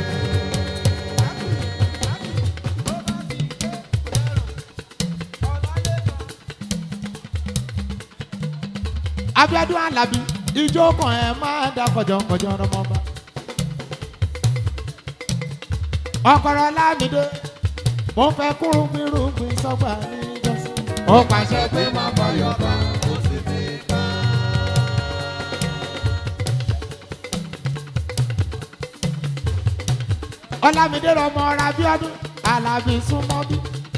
Abíọ́dún Àlàbí ijó kan ẹ máa dá kọjọkọjọ ọmọọba. Ọkọ̀rọ̀ Lámídé mo fẹ́ kúrúgbìrúgbìn sọ́gbà ní ìjọsìn. Ó pàṣẹ pé má bọ̀yọ̀ bá kò sì fi ká. Ọlámídé rọmọ ọ̀rọ̀ Abíọ́dún Àlàbí súnmọ́ bí.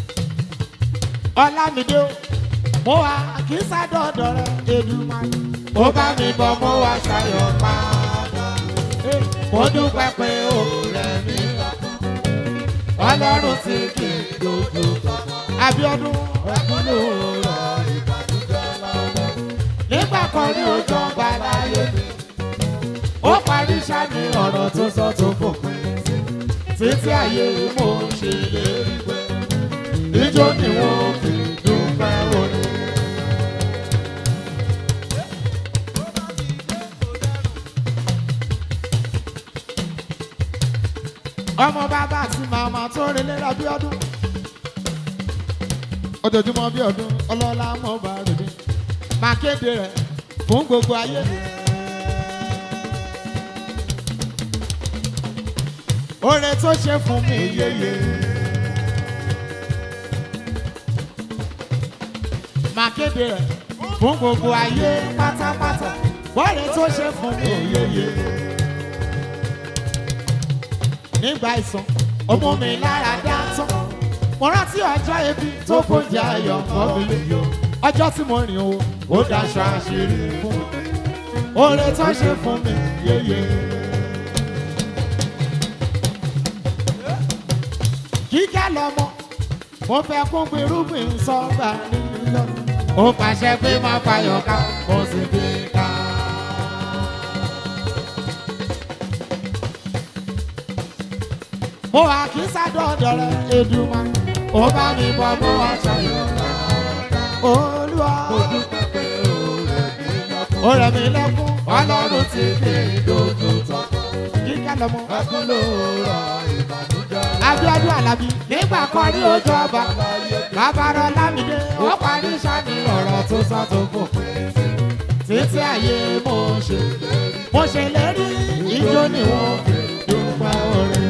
Ọlámídé o mo wà kí sádọ̀dọ̀ rẹ Èdùmàrè ó bá mi bọ̀ mo wà ṣayọ̀ padà. Mo dúpẹ́ pé ó rẹ̀ mí lọ́kàn. Ọlọ́run tí kì í dojú tọmọ Abíọ́dún ẹkún lówùúrọ̀ ìbànújẹ́ lálẹ́ nígbà kan ní ojú ọba láyé mi ó parí iṣẹ́ ní ọ̀rọ̀ tó sọ tó fòpin sí títí ayé mo ṣe lè rí pé ijó ni wọ́n fi dúpẹ́ orí. Ọmọ bàbá àti màmá tó relé ra bí ọdún ojoojúmọ́ bí ọdún ọlọ́lá mọ́ bá rèé máa kéde rẹ̀ fún gbogbo ayé. Oore tó ṣe fún mi yeye máa kéde rẹ̀ fún gbogbo ayé pátápátá. Oore tó ṣe fún mi yeye nígbà ìsàn ọmọ mi lára dá tán. Mo rántí ọjọ́ ebi tó fòjì ayọ̀ mọ́ mi lé ọjọ́ tí mo rìn ó daṣọ àṣírí fún mi. Oore tó ṣe fún mi yeye. kíkẹ́ lọ́mọ mo fẹ́ kún gbèrúgbìn sọ́gbà nílọ ó pàṣẹ pé má fàyọ̀ ká mo sì gbé ká. mo wà kí sádọ́dọ̀ rẹ̀ Èdùmá ó bá mi bọ́ mo wá ṣàyọ̀ Olúwa ó rẹ̀ mí lẹ́kún Ọlọ́run ti gbé ìdójú tán kíkẹ́ lọ́mọ ẹkún ló rọ ìbànújẹ́. Abíọ́dún Àlàbí nígbà kan ní ojú ọba bàbára Lámídé ó parí sani ọ̀rọ̀ tó sọ tó fòpin títí ayé mo ṣe lérí ijó ni wọ́n fi dúpẹ́ orin.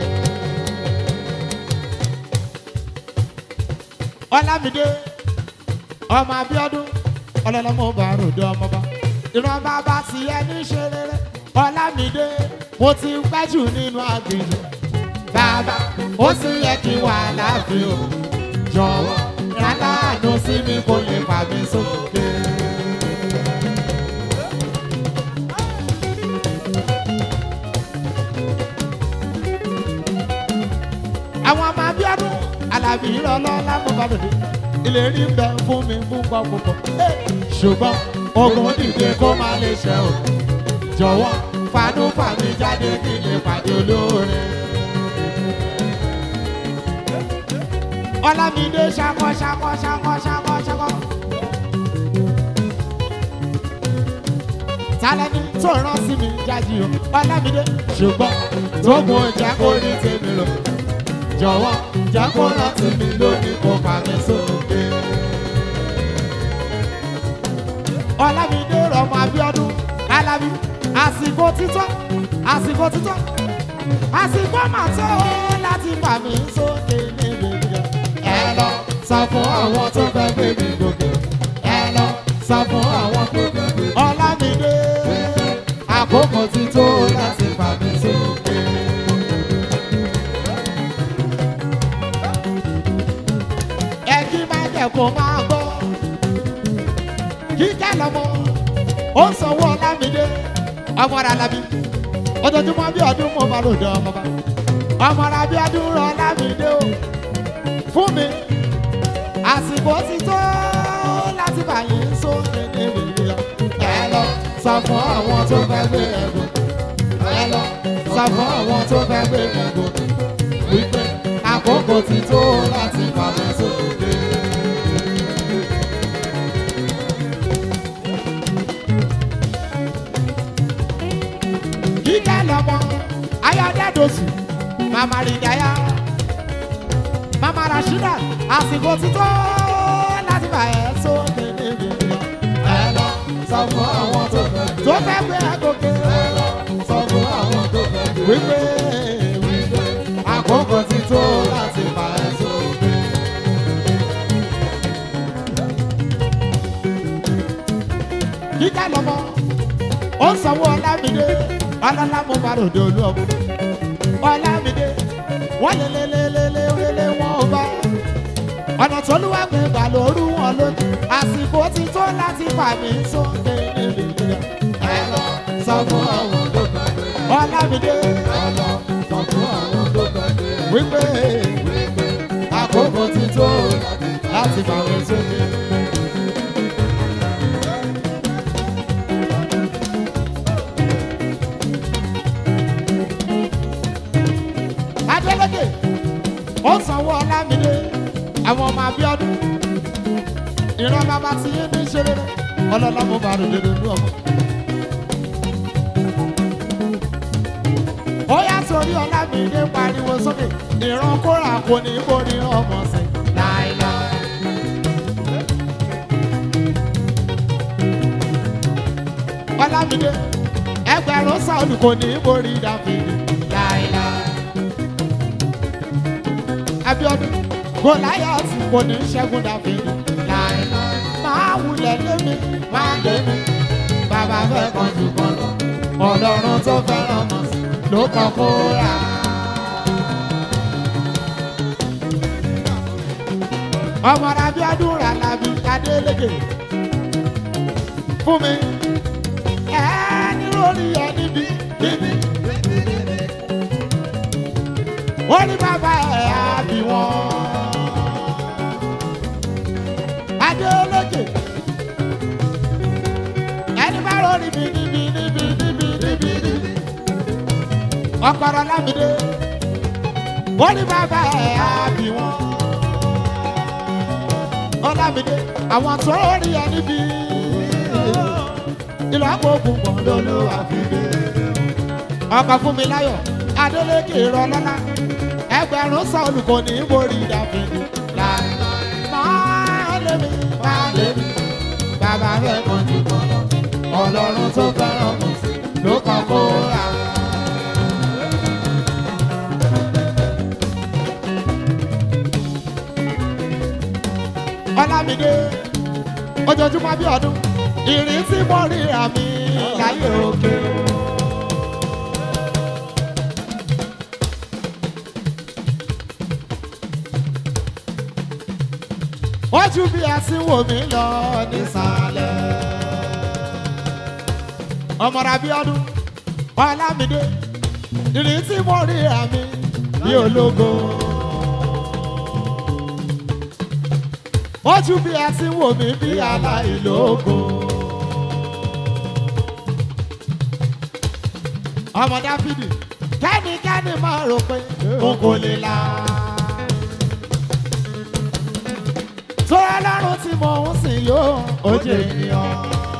Ọlámídé ọmọ Abíọ́dún ọlọ́lọ́mọ bá ròdó ọmọba ìran bàbá ti ẹni ṣe rere Ọlámídé mo ti pẹ́ jù nínú agbègbè bàbá ó sì yẹ kí wà láàfin o jọ̀wọ́ ìrànláàánú sí mi kò lè fà mí sókè. àwọn ọmọ Abíọ́dún Àlàbí ìrọ̀lọ́lá mo bá lòdì ìlérí ń bẹ fún mi púpọ̀ ṣùgbọ́n ogun dìde kó má lè ṣe o jọ̀wọ́ fanú fàmí jáde kí lè pàdé olóore. Ọlámídé ṣakọ. Tálẹ́ni tó rán sí mi jáde o Ọlámídé ṣùgbọ́n tó mú ìjà kó ní tèmi lò jọ̀wọ́ jẹ́ kó rántí mi lónìí kó fà mí sókè. Ọlámídé rọmọ Abíọ́dún Àlàbí àsìkò títọ́ àsìkò mà tó láti fà mí sókè níbi ìjọ. Ẹ lọ sọ fún àwọn tó fẹ́ gbé mi gòkè ẹ lọ sọ fún àwọn tó fẹ́ gbé mi. Ọlámídé àkókò ti tó láti fà mí sókè. Ẹ kí máa jẹ́ kó máa gbọ́ kíkẹ́ lọ́mọ ó ń sanwó Ọlámídé ọmọ rẹ̀ Àlàbí ojoojúmọ́ bí ọdún mo bá lòdì ọmọba ọmọ rẹ̀ Abíọ́dún rọ Ọlámídé o fún mi àsìkò ti tó láti bàyí sókè níbi ìyá. Ẹ lọ sọ fún àwọn tó fẹ́ gbé ẹ̀gbọ́n ẹ lọ sọ fún àwọn tó fẹ́ gbé ẹ̀gbọ́n wípé àkókò ti tó láti bàyí sókè. Kíkẹ́ lọ́mọ ayọ̀dẹ́dọ̀sù màmá Rìdáyà màmá Rashida àsìkò ti tó láti bá ẹ sókè níbi ìyá. Ẹ lọ sọ fún àwọn tó fẹ́ gbé àgòkè ẹ lọ sọ fún àwọn tó fẹ́ gbé wípé àkókò ti tó láti bá ẹ sókè. Kíkẹ́ lọ́mọ ó sanwó Ọlámídé ọlọ́lá mo bá ròde olú ọmọ Ọlámídé wọ́n lélẹ́lẹ́lẹ́lẹ́lẹ́ wọn ò bá ọ̀nà tó lúwà gbé gbà lóru wọn lójú àsìkò ti tó láti fà mí sókè níbi ìyá. Ẹ lọ sọ fún àwọn tó bá gbé Ọlámídé ẹ lọ sọ fún àwọn tó bá gbé wípé àkókò ti tó láti fà mí sókè. Adélèké ó sanwó Ọlámídé àwọn ọmọ Abíọ́dún ìran bàbá ti yé ní ṣeré ọlọ́lá mo bá ròde lórí ọmọ. Ó yá sórí Ọlámídé pariwo sókè ìran kóra kò ní borí ọmọ sí láìláì. Ọlámídé ẹgbẹ̀rún Sáúlù kò ní borí Dáfídì láìláì. Abíọ́dún Gòláyátì kò ní ṣẹ́gun Dáfídì láìláì. Máa wulẹ̀ lémi máa lémi bàbá fẹ́ kan jù kan lọ Ọlọ́run tó fẹ́ràn mọ̀ sí ló kọ́ Kórà. Ọmọ Abíọ́dún Àlàbí Adélékè fún mi ẹni lórí ẹni bíbí. Wọ́n ní bàbá ẹ̀ àbí ọkọ̀rọ̀ Lámídé wọ́n ní bàbá ẹ̀ àbí wọn. Ọlámídé àwọn tó rí ẹ níbi ìlú àpòkùn pọ̀ lólu àfìdé. Ọkọ̀ Fúnmiláyọ̀ Adélékè Rọlọ́lá ẹgbẹ̀rún sọ̀lù kò ní borí Dáfídì láì. Máa lé mi bàbá rẹ̀ kàn jù kàn lọ. Ọlọ́run tó fẹ́ràn mi ló kàn kó ra. Ọlámídé ojoojúmọ́ bí ọdún ìrìn tí mo rí àmì láyé òkè. Ojú bí a ti wò mí lọ nísàlẹ̀. Ọmọra bí ọdún Ọlámídé ìrìn tí mo rí àmì bí ológo. Ojú bí a ti wò mí bí aláìlógo. Ọmọ Dáfídì kẹ́nikẹ́ni máa rò pé òun kò lè là. Tó Ọlọ́run tí mo ń sìn yóò ojú ènìyàn.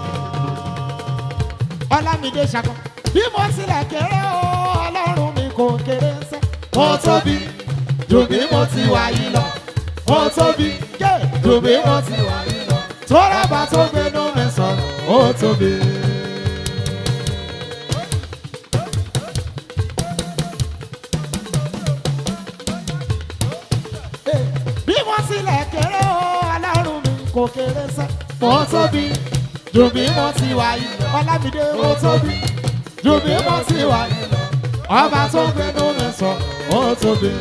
Ọlámídé ṣàkọ bí mo tilẹ̀ kéré o Ọlọ́run mi kò kéré sẹ́. Mo tóbi jù bí mo ti wà yìí lọ. Mo tóbi jù bí mo ti wà yìí lọ. Tó rábà tó gbénú mi sọ̀rọ̀ ó tóbi. Bí mo tilẹ̀ kéré o Ọlọ́run mi kò kéré sẹ́. Mo tóbi jù bí mo ti wà yìí lọ. Ọlámídé mo tóbi jù bí mo ti wà yìí lọ. Ọba tó gbénú mi sọ̀rọ̀ ó tóbi.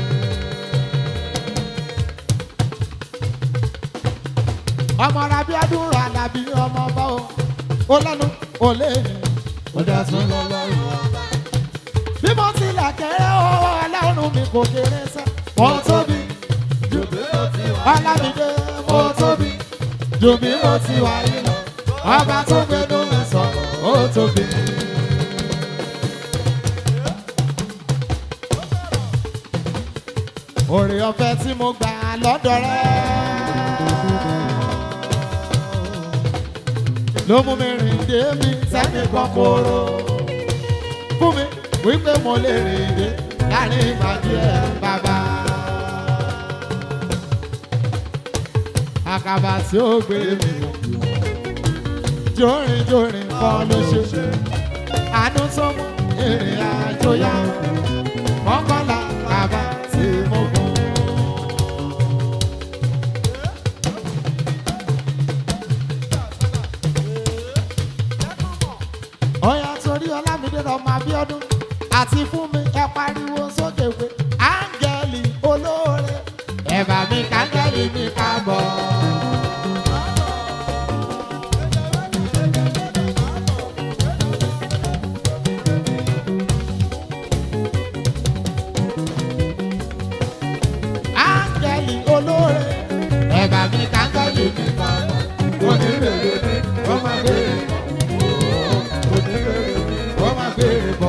Ọmọ rabi adúrà làbí ọmọ bá o. Ó lẹ́nu ó lé ní. Ó dá tún lọ lọ́rùn ọba. Bí mo tilẹ̀ kéré o Ọlọ́run mi kò kéré sẹ́. Mo tóbi jù bí mo ti wà. Ọlámídé mo tóbi jù bí mo ti wà yìí lọ. Ọba tó gbénú mi sọ̀rọ̀ ó tóbi. Oore ọ̀fẹ́ tí mo gbà lọ́dọ̀ rẹ̀ ló mú mi rìn dé mi sẹ́ni kọ́kọ́rọ́. Fún mi wípé mo lè rìn dé láàrin ìgbà díẹ̀ bàbá. Àkàbà tí ó gbé mi jórin kan ló ṣe. Àánú tó mú ìrìn àjò yá mọ́kànlá bàbá tí mo gùn. Ọ̀yà torí Ọlámídé ọmọ Abíọ́dún àti fún mi ẹ pariwo sókè pé áńgẹ́lì olóore ẹ bá mi káńgẹ́lì mi káàbọ̀. Áńgẹ́lì olóore ẹ bá mi káńgẹ́lì mi káàbọ̀. Kò ní bèrè mi, ó máa bèrè bọ̀. Ó máa bèrè bọ̀.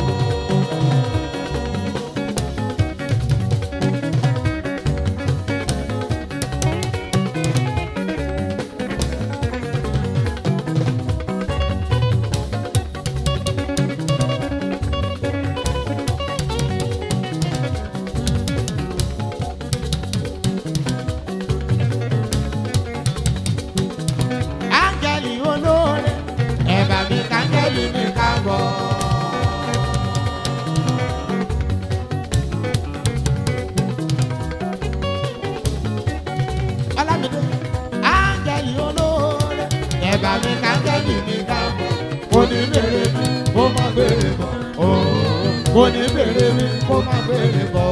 Áńgẹ́lì olóore ẹ bá mi káńgẹ́lì mi káàbọ̀. Ọlámídé áńgẹ́lì olóore ẹ bá mi káńgẹ́lì mi káàbọ̀. Kò ní bèrè mi kó má bèrè bọ̀. Kò ní bèrè mi kó má bèrè bọ̀.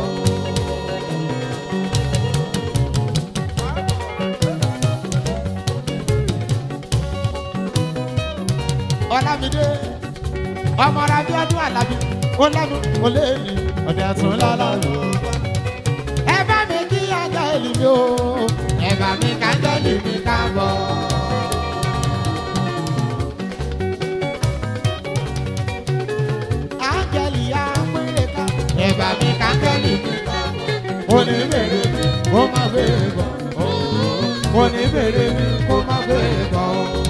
Ọlámídé ọmọ rabi ọdún Àlàbí ó lẹ́nu ó lé ní ọ̀dẹ̀ tún lálàlú. Ẹ bá mi kí áńgẹ́lì mi o, ẹ bá mi káńgẹ́lì mi káàbọ̀. mi kánkẹ́lì mi òní bèrè mi kó má bèrè bọ̀ òní bèrè mi kó má bèrè bọ̀.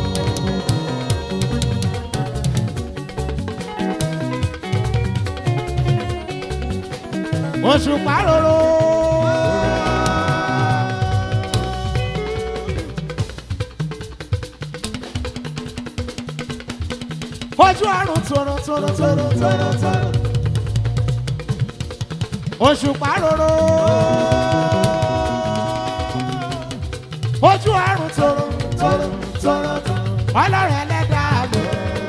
Òṣùpá rorò. Ojú ọ̀run tòrò tòrò tòrò tòrò tòrò. Òṣùpá rorò. Ojú ọ̀run tòrò tòrò tòrò tòrò. Ọlọ́run ẹlẹ́dàá mi.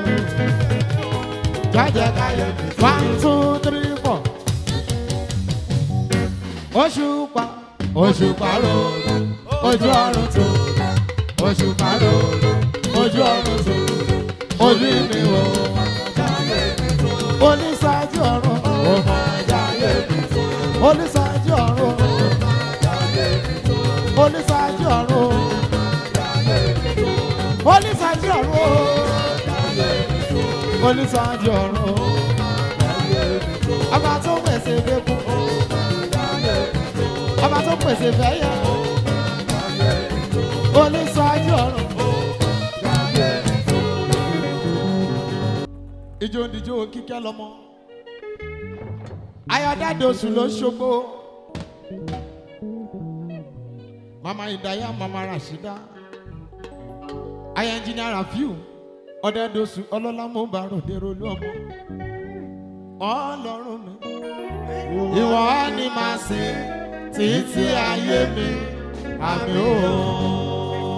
Jọ́jẹ́ káyọ̀ 1 2 3 4. Òṣùpá òṣùpá rorò. Ojú ọ̀run tòrò. Òṣùpá rorò. Ojú ọ̀run tòrò. Ojú mi wò oníṣáájú ọ̀run oníṣáájú ọ̀run oníṣáájú ọ̀run oníṣáájú ọ̀run oníṣáájú ọ̀run ọba tó pèsè fẹ́kù ọba tó pèsè fẹ́yà oníṣáájú ọ̀run. Ijó ndijó kíkẹ́ lọ́mọ ayọ̀dáde oṣù ló ṣogbo mama Ìdáyà mama Rashida aya engineer Rafiu ọ̀dẹ́dọ̀sù ọlọ́lá mo bá ròde rolú ọmọ Ọlọ́run mi ìwọ ni màá sìn títí ayé mi àmì ooo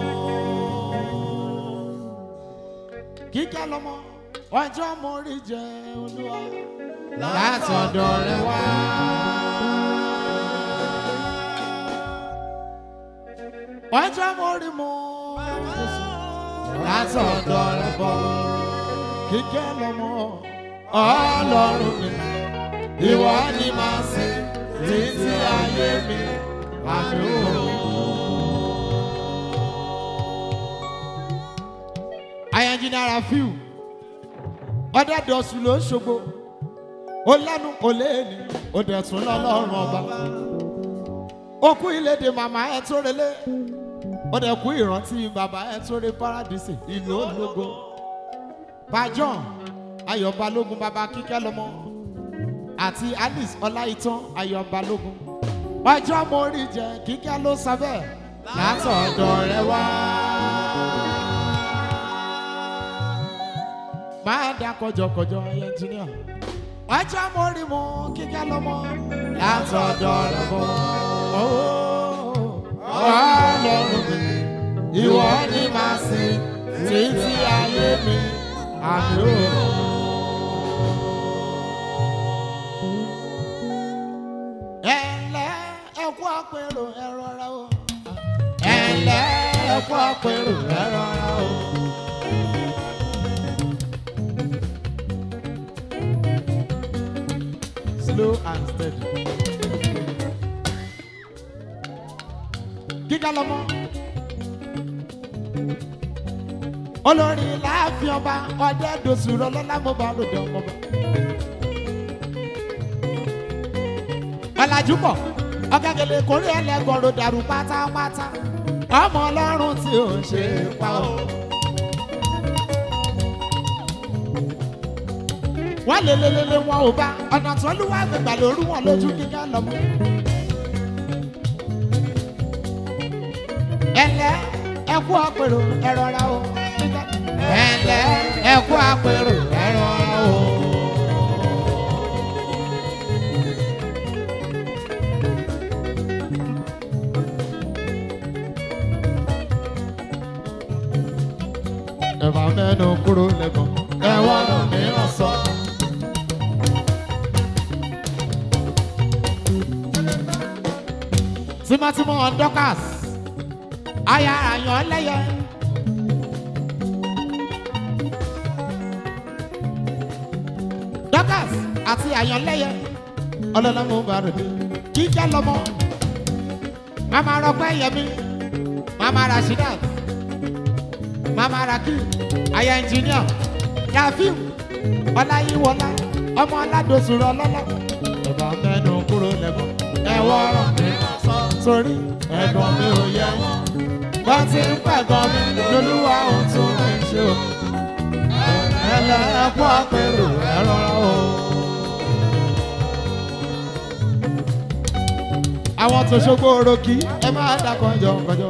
kíkẹ́ lọ́mọ. Ọjọ́ mo rí jẹ Olúwa látọ̀dọ̀ rẹ wá. Ọjọ́ mo rí mu látọ̀dọ̀ rẹ bọ̀. Kíkẹ́ lọ́mọ Ọlọ́run mi, ìwọ ni màá sìn títí ayé mi àmì ooo. Aya engineer Rafiu ọ̀dẹ́dọ̀sù ló ṣogbo ó lẹ́nu kò léèní ó dẹ̀tún lọ́lọ́run ọba ó kú ìlédè màmá ẹ tó relé ó dẹ̀ kú ìrántí bàbá ẹ tó re Paradise ìlú ológo John Ayọ̀ Balógun bàbá Kíkẹ́ lọ́mọ àti Alice Ọláìtàn Ayọ̀ Balógun ọjọ́ mo rí jẹ Kíkẹ́ ló sọ bẹ́ẹ̀ látọ̀dọ̀ rẹ wá. Máa dá kọjọkọjọ ẹnjìníà. Ọjọ́ mo rí mu Kíkẹ́ lọ́mọ látọ̀dọ̀ rẹ̀ bọ̀. Ọlọ́run mi, ìwọ ni màá sìn títí ayé mi àmì ooo. Ẹ̀lẹ́ ẹ̀kú àpérò ẹ rọra o. Ẹ̀lẹ́ ẹ̀kú àpérò ẹ rọra o. Slow and steady. Kíkẹ́ lọ́mọ. Olórí láàfin ọba ọ̀dẹ́dọ̀sù lọ́lọ́lá mo bá ròde ọmọ bá. Ọ̀làjú pọ̀ ọ̀gẹ́gẹ́lẹ́ kórè ẹlẹ́gbọ̀rọ̀ dàrú pátápátá. Ọmọ Ọlọ́run tí ò ń ṣe pa ọ́. Wọ́n lé wọn ò bá ọ̀nà tó lúwa gbẹ̀gbà lórí wọn lójú Kíkẹ́ lọ́mọ. Ẹ̀lẹ́ ẹ̀kú àpérò ẹ rọra o. Ẹ̀lẹ́ ẹ̀kú àpérò ẹ rọra o. Ẹ̀fà mẹ́nu kúrò lẹ́gbọ̀n ẹ̀wọ̀n mìíràn sọ. Tímọ́tímọ́ Dorcas aya àyàn lẹ́yẹ. Dorcas àti àyàn lẹ́yẹ ọlọ́lọ́mọ bá rẹ̀ dé Kíkẹ́ lọ́mọ. Mama Rọ́pẹ́ Yẹmí Mama Rashidat Mama Raki aya engineer Rafiu Ọláyíwọlá ọmọ aládòsùrọ̀ ọlọ́lá Ẹ̀bà mẹ́nu kúrò lẹ́gbọ̀n. Ẹ̀wọ̀ ọ̀rọ̀ mi sórí ẹ̀gbọ́n mi ò yẹ wọ́n. Wọ́n ti ń pẹ̀gàn mi lólúwa ohun tó ń ṣe o. Ẹlẹ́kùn àpérò ẹ̀rọ o. Àwọn tó ṣogbó orokì ẹ máa dá kọjọ kọjọ.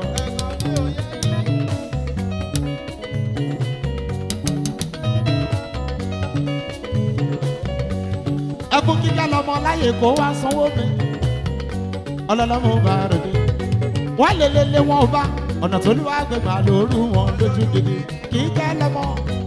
Ẹkún kíkẹ́ lọmọ láyè kó wá sanwó mi. Ọlọ́lọ́mọ bá ròde. Wọ́n lé wọn bá ọ̀nà tó lù wá gbẹ̀gbà lóru wọn lójú gidi. Kíkẹ́ lọmọ.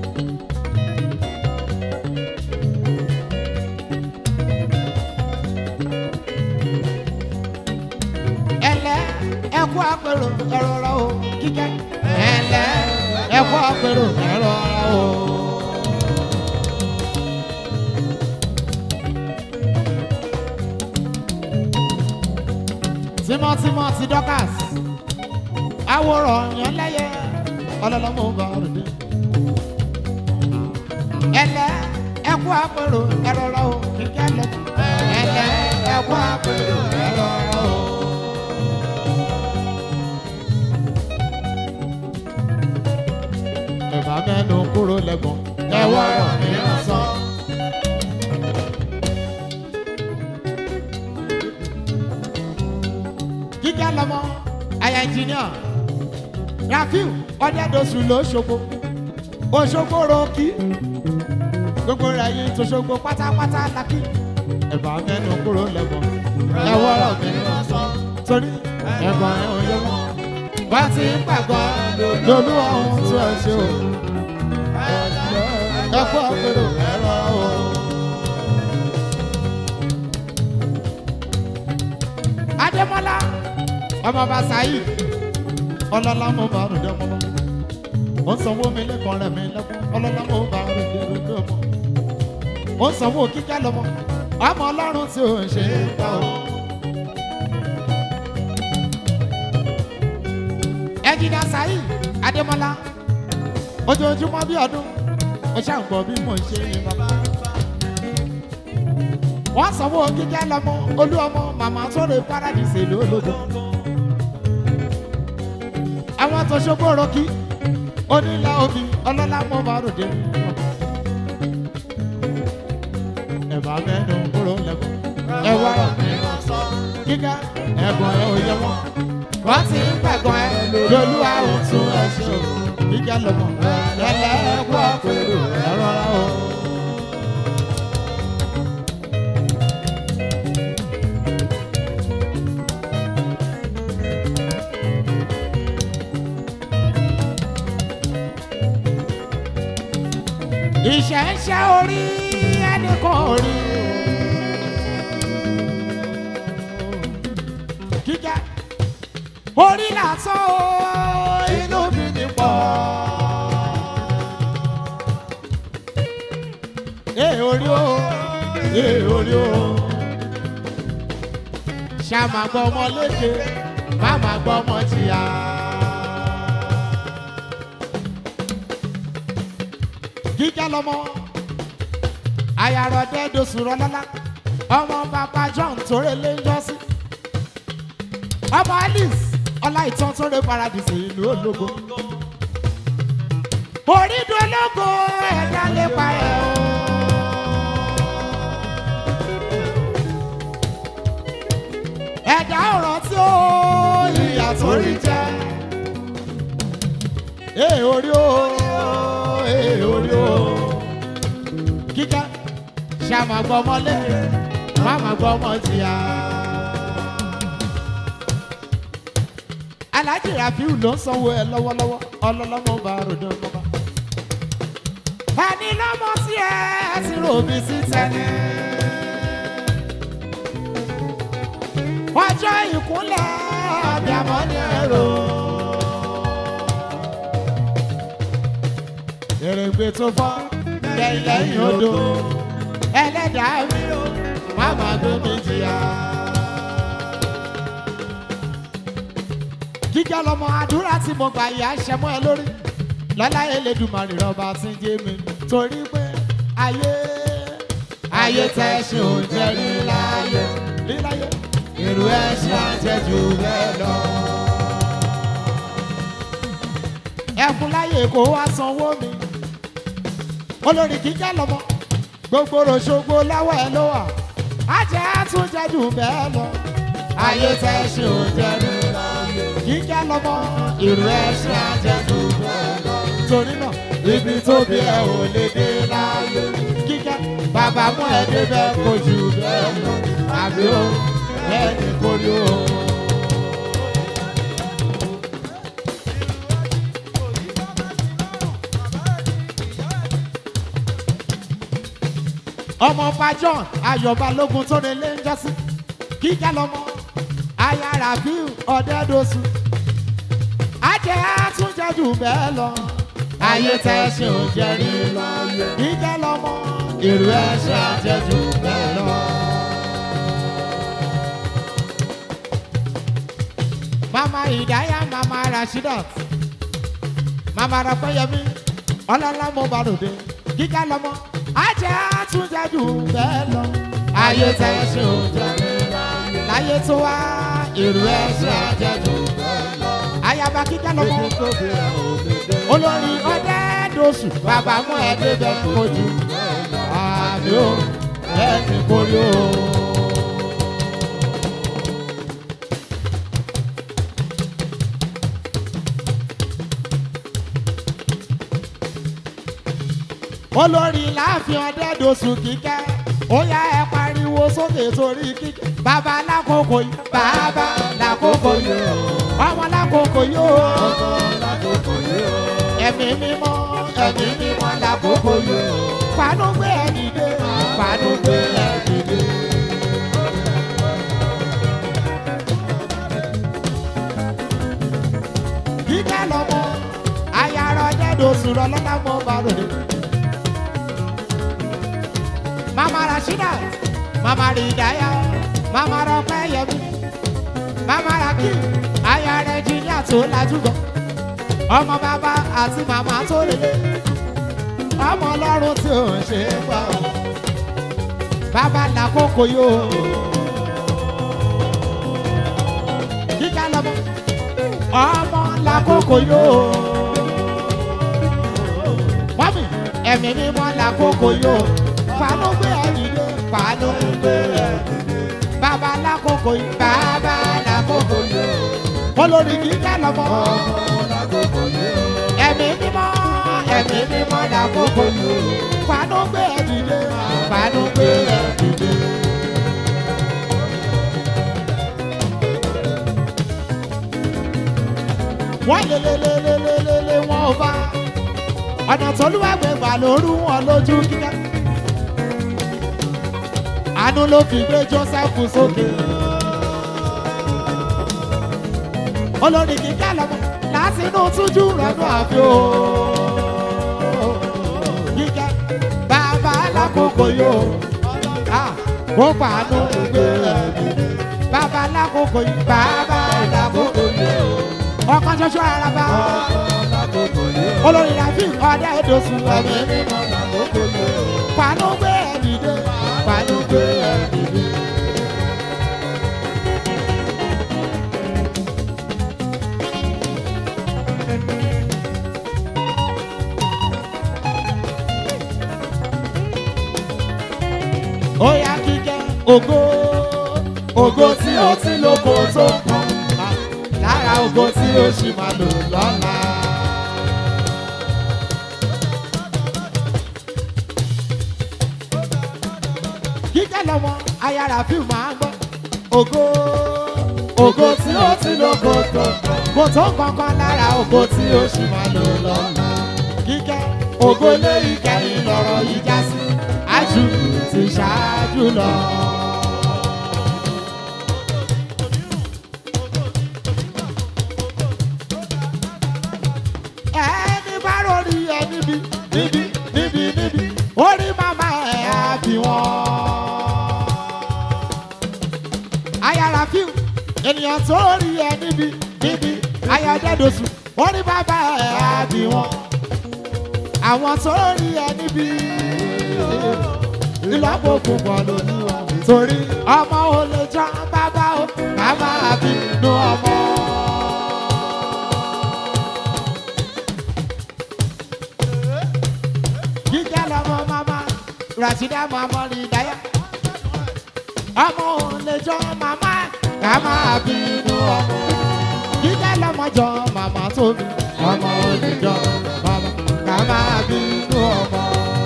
Ẹkú àpérò ẹ̀rọ ra o Kíkẹ́. Ẹ̀lẹ́ ẹkú àpérò ẹ̀rọ ra o. Tímọ́tímọ́ ti Dorcas. Àwòrán yẹn lẹ́yẹ ọlọ́lọ́mọ bá ròde. Ẹ̀lẹ́ ẹkú àpérò ẹ̀rọ ra o Kíkẹ́ lọ. Ẹ̀lẹ́ ẹkú àpérò ẹ̀rọ ra o. Ẹ̀bà mẹ́nu kúrò lẹ́gbọ̀n. Ẹ̀wọ̀ ọ̀rọ̀ mìíràn sọ. Kíkẹ́ lọmọ àyà ẹnjìníà Rafiu Ọdẹ́dọ̀sù l'Óṣogbo. Òṣogbo ròkì. Gbogbo rẹ̀ yìí t'Òṣogbo pátápátá lakí. Ẹ̀bà mẹ́nu kúrò lẹ́gbọ̀n. Ẹ̀wọ̀ ọ̀rọ̀ mìíràn sọ. Torí ẹ̀gbọ́n ẹ̀ ò yẹ wọ́n. Wọ́n ti ń pàgọ́ lólu ọ̀hún tí ẹ ṣe o. Ẹ̀kọ́ àpérò ẹ̀rọ o. Adémọ́lá ọmọ Basayi ọlọ́lá mo bá ròde ọmọ bá. Ó ń sanwó mi lẹ́kọ̀ọ́ rẹ̀ mi lẹ́kọ̀ọ́ ọlọ́lá mo bá ròde ròde ọmọ. Ó ń sanwó Kíkẹ́ lọ́mọ ọmọ Ọlọ́run tí ò ń ṣe é pa o. Ẹnjìnìà Saheed Adémọ́lá ojoojúmọ́ bí ọdún ó ṣàǹgbọ̀ bí mo ṣe ní bàbá. Wọ́n sanwó Kíkẹ́ lọ́mọ olú ọmọ màmá sóre Paradise lólógo. Àwọn tó ṣogbó rọ́kì onílà òbí ọlọ́lá mọ́ bá ròde. Ẹ̀bà mẹ́nu kúrò lẹ́gbọ̀n. Ẹ̀wọ̀ ọ̀rọ̀ mìíràn sọ. Kíkẹ́ ẹ̀gbọ́n ẹ̀ ò yẹ wọ́n. Wọ́n ti ń pẹ̀gàn ẹ lólu àwọn tún ẹ ṣe o. Kíkẹ́ lọ́mọ ẹlẹ́kùn àpérò ẹ̀rọ ra o. Ìṣẹ̀ṣẹ̀ orí ẹnìkan orí. Kíkẹ́ orí lásán o inú mi ní pọ̀. Orí o orí o. Ṣàmà gbọ́ ọmọ léke máma gbọ́ ọmọ jìyà. Kíkẹ́ lọ́mọ àyàrá Ọdẹ́dọ̀sù rọlọ́lá ọmọ bàbá John tóre lé ń yọ sí. Ọmọ Alice ọlá ìtàn tóre Paradise ìlú ológo. Orídùn ológo ẹ̀dá lépa ẹ̀ o. Ẹ̀dá ọ̀rọ̀ tí ó ìyà tó rí jẹ́. Orí o orí o. Kíkẹ́ ṣàmà gbọ́ ọmọ lẹ́yìn máma gbọ́ ọmọ jìyà. Alhaji Rafiu ló ń sanwó ẹ lọ́wọ́lọ́wọ́ ọlọ́lọ́mọ bá ròdò ọmọba. Ẹni lọ́mọ sí ẹ ti ròbí sí tẹ́ni. Ọjọ́ ìkúnlẹ̀ àbíàmọ́ ní ẹ̀rọ. Èrègbè tó fọ́ lẹ́yìn odò. Ẹlẹ́dàá mi ò máma gbé mi jìyà. Kíkẹ́ lọ́mọ àdúrà tí mo gbà yà ṣẹmọ́ ẹ lórí. Lọ́lá Elédùmarè rọba tí ń jẹ́ mi torí pé ayé ayé tẹ̀sí ò jẹ́ rí láyé irú ẹṣin àjẹjù bẹ́ẹ̀ lọ. ẹkùn láyé kó wá sanwó mi olórí kíkẹ́ lọ́mọ gbogbo ròṣogbo lọ́wọ́ ẹ ló wà àjẹ́ àtúnjẹ́jù bẹ́ẹ̀ lọ. ayé tẹ̀sí ò jẹ́ rí láyé kíkẹ́ lọ́mọ irú ẹṣin àjẹjù bẹ́ẹ̀ lọ. torí náà ibi tó bí ẹ ò lè dé láyé kíkẹ́ bàbá mú ẹ débẹ̀ kò jù bẹ́ẹ̀ lọ. àbí ó bẹ́ẹ̀ ni kò rí o. ọmọ ọba John Ayọ̀ Balógun tó lè lé ń jọ́sí kíkẹ́ lọ́mọ aya Rafiu Ọ̀dẹ́dọ̀sù ajẹ́ àtúnjẹ́jù bẹ́ẹ̀ lọ. ayé tẹ̀sí ò jẹ́ rí láyé kíkẹ́ lọ́mọ irú ẹṣin àjẹjù bẹ́ẹ̀ lọ. mama Ìdáyà mama Rashidat mama Rapẹ́yẹmí ọlọ́lá mo bá ròde kíkẹ́ lọ́mọ ajẹ́ àtúnjẹ́jù bẹ́ẹ̀ lọ. ayé tẹ̀sí ò jẹ́ rí láyé tó wá irú ẹṣin àjẹjù bẹ́ẹ̀ lọ. ayaba kíkẹ́ lọ́mọ olórí Ọ̀dẹ́dọ̀sù bàbá mú ẹ débẹ̀ kojú àmì ó bẹ́ẹ̀ ni kò rí o. olórí láàfin Ọ̀dẹ́dọ̀sù kíkẹ́ ó yá ẹ pariwo sókè torí kíkẹ́ bàbá lákòókò yìí bàbá lákòókò yìí ọmọ lákòókò yìí ó ẹ̀mí mímọ́ lákòókò yìí fàánú gbé ẹ dìde fàánú gbé ẹ dìde. kíkẹ́ lọ́mọ ayára Ọ̀dẹ́dọ̀sù lọ́lọ́lá mọ́ bá ròde. mama Rashidat mama Ìdáyà mama Rapẹ́yẹmí mama Raki aya Rẹ́jíníà tó lajú gan ọmọ bàbá àti màmá tó lélẹ̀ ọmọ Ọlọ́run tí ò ń ṣe é gbà ó bàbá làkókò yóò kíkẹ́ lọ́mọ ọmọ làkókò yóò mọ́mì ẹ̀mí mímọ́ làkókò yóò fàánú gbé ẹ dìde fàánú gbé ẹ dìde bàbá lákòókò yìí bàbá lákòókò yìí olórí kíkẹ́ lọ́mọ lákòókò yìí ẹ̀mí mímọ́ lákòókò yìí fàánú gbé ẹ dìde fàánú gbé ẹ dìde. wọ́n lélelelelele wọn ò bá ọ̀nà tọ́lúwàgbé gbà lóru wọn lójú kíkẹ́. àánú ló fi gbé Joseph sókè. olórí kíkẹ́ lọ́mọ láti inú tújú rẹ̀nú àfi o. kíkẹ́ bàbá lákòókò yóò kó fàánú gbé ẹ̀mí. bàbá lákòókò yìí bàbá lákòókò yóò ọkàn ṣoṣo àràbà. olórí Rafiu Ọ̀dẹ́dọ̀sù ẹ̀mí mímọ́ lákòókò yóò fàánú gbé ẹ dìde fàánú gbé ẹ dìde. ó yá kíkẹ́ ògo tí ó ti lóko tó kàn lára ògo tí ó sì máa lò lọ́la. kíkẹ́ lọ́mọ aya Rafiu máa ń gbọ́ ògo tí ó ti lóko tó kò tó kankan lára ògo tí ó sì máa lò lọ́la. kíkẹ́ ògo lé ìkẹyìn lọ́rọ̀ yìí já sí ájú ti ṣáájú lọ. ẹni bá rọrí ẹ níbi orí màmá ẹ á bí wọn. aya Rafiu ènìyàn tó rí ẹ níbi aya Ọ̀dẹ́dọ̀sù orí bàbá ẹ á bí wọn. àwọn tó rí ẹ níbi ìlọ́po púpọ̀ lolúwa torí ọmọ ò lè jọ bàbá o ká máa bínú ọmọ. Jíjẹ́ lọ́mọ mama Rashida mama Ridaya ọmọ ò lè jọ mama ká máa bínú ọmọ. Jíjẹ́ lọ́mọ jọ mama tóbi ọmọ ò lè jọ mama ká máa bínú ọmọ.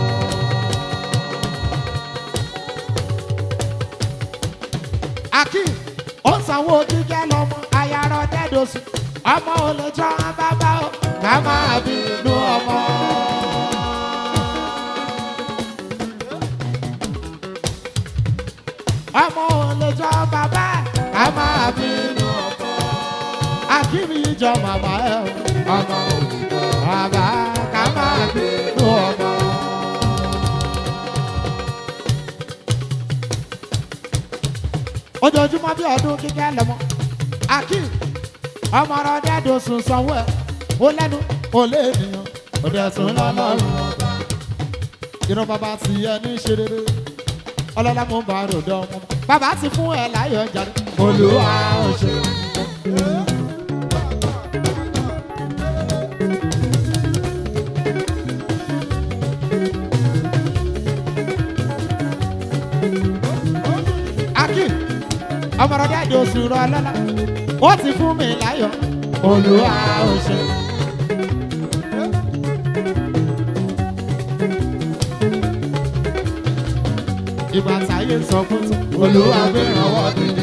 Akeem ó sanwó Jíjẹ́ lọ́mọ ayarọ dẹ́dọ̀sù ọmọ ò lè jọ bàbá o ká máa bínú ọmọ. Ọmọ ò lè jọ bàbá ká máa bínú ọmọ. Akeem yìí jọ màmá ẹ ọmọ ò lè jọ bàbá ká máa bínú ọmọ. Ojoojúmọ́ bí ọdún Kíkẹ́ lọ́mọ Akeem ọmọ ọ̀rọ̀ dẹ́dọ̀sùn sanwó ẹ̀ ó lẹ́nu ó lé ènìyàn ó dẹ̀sùn lọ́lọ́run ọba. Irun bàbá ti yẹ ní ṣe rere ọlọ́lá mú bá ròdọ̀ ọmọ bàbá ti fún ẹ láyọ̀ jáde Olúwa ó ṣe. Akeem ọmọ ọ̀rọ̀ dẹ́dọ̀sùn rọ ọlọ́lá ó ti fún mi láyọ̀ Olúwa ó ṣe. Ìgbà táyé sọ fún tó Olúwa gbé ìrànwọ́ dìde.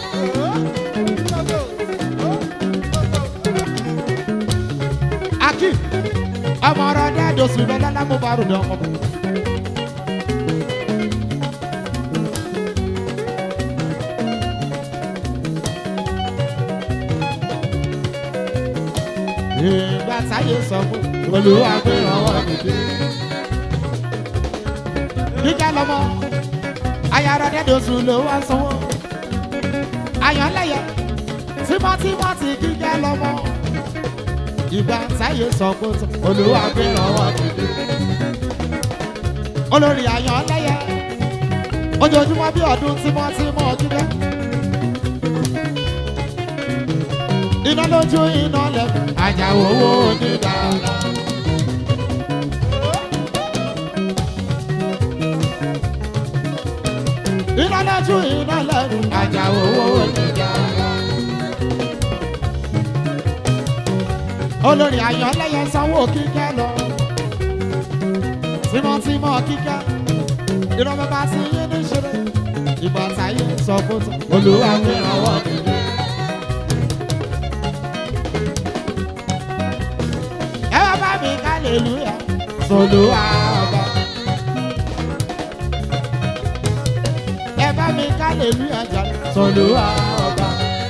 Akeem ọmọ ọ̀rọ̀ dẹ́dọ̀sùn rọ ọlọ́lá mú bá ròdọ̀ ọmọ. Ìgbà táyé sọ fún Olúwa gbé ìrànwọ́ dìde. Kíkẹ́ lọ́mọ ayára dẹ́dọ̀sùn ló wá sanwó. Àyànlẹ́yẹ tímọ́tímọ́ ti Kíkẹ́ lọ́mọ. Ìgbà táyé sọ fún Olúwa gbé ìrànwọ́ dìde. Olórí Àyànlẹ́yẹ ojoojúmọ́ bí ọdún tímọ́tímọ́ Kíkẹ́. Iná lójú iná lẹ́nu Àjàó owó onídàára. Iná lójú iná lẹ́nu Àjàó owó onídàára. Olórí Àyànlẹ́yẹ sanwó Kíkẹ́ lọ. Tímọ́tímọ́ Kíkẹ́ irọ́ bàbá sí yín ní ṣeré. Ìgbà táyé sọ fún tó Olúwa gbé ìrànwọ́ dìde. Hallelujah, Olúwa ọba. Ẹ bá mi hallelujah jà, Olúwa ọba.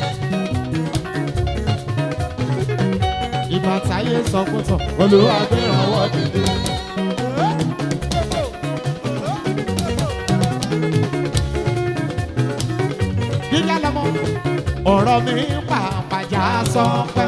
Ìgbà táyé sọ fún tán, Olúwa gbé ìrànwọ́ dìde. Kíkẹ́ lọ́mọ, ọ̀rọ̀ mi pàpàjà sọ pé.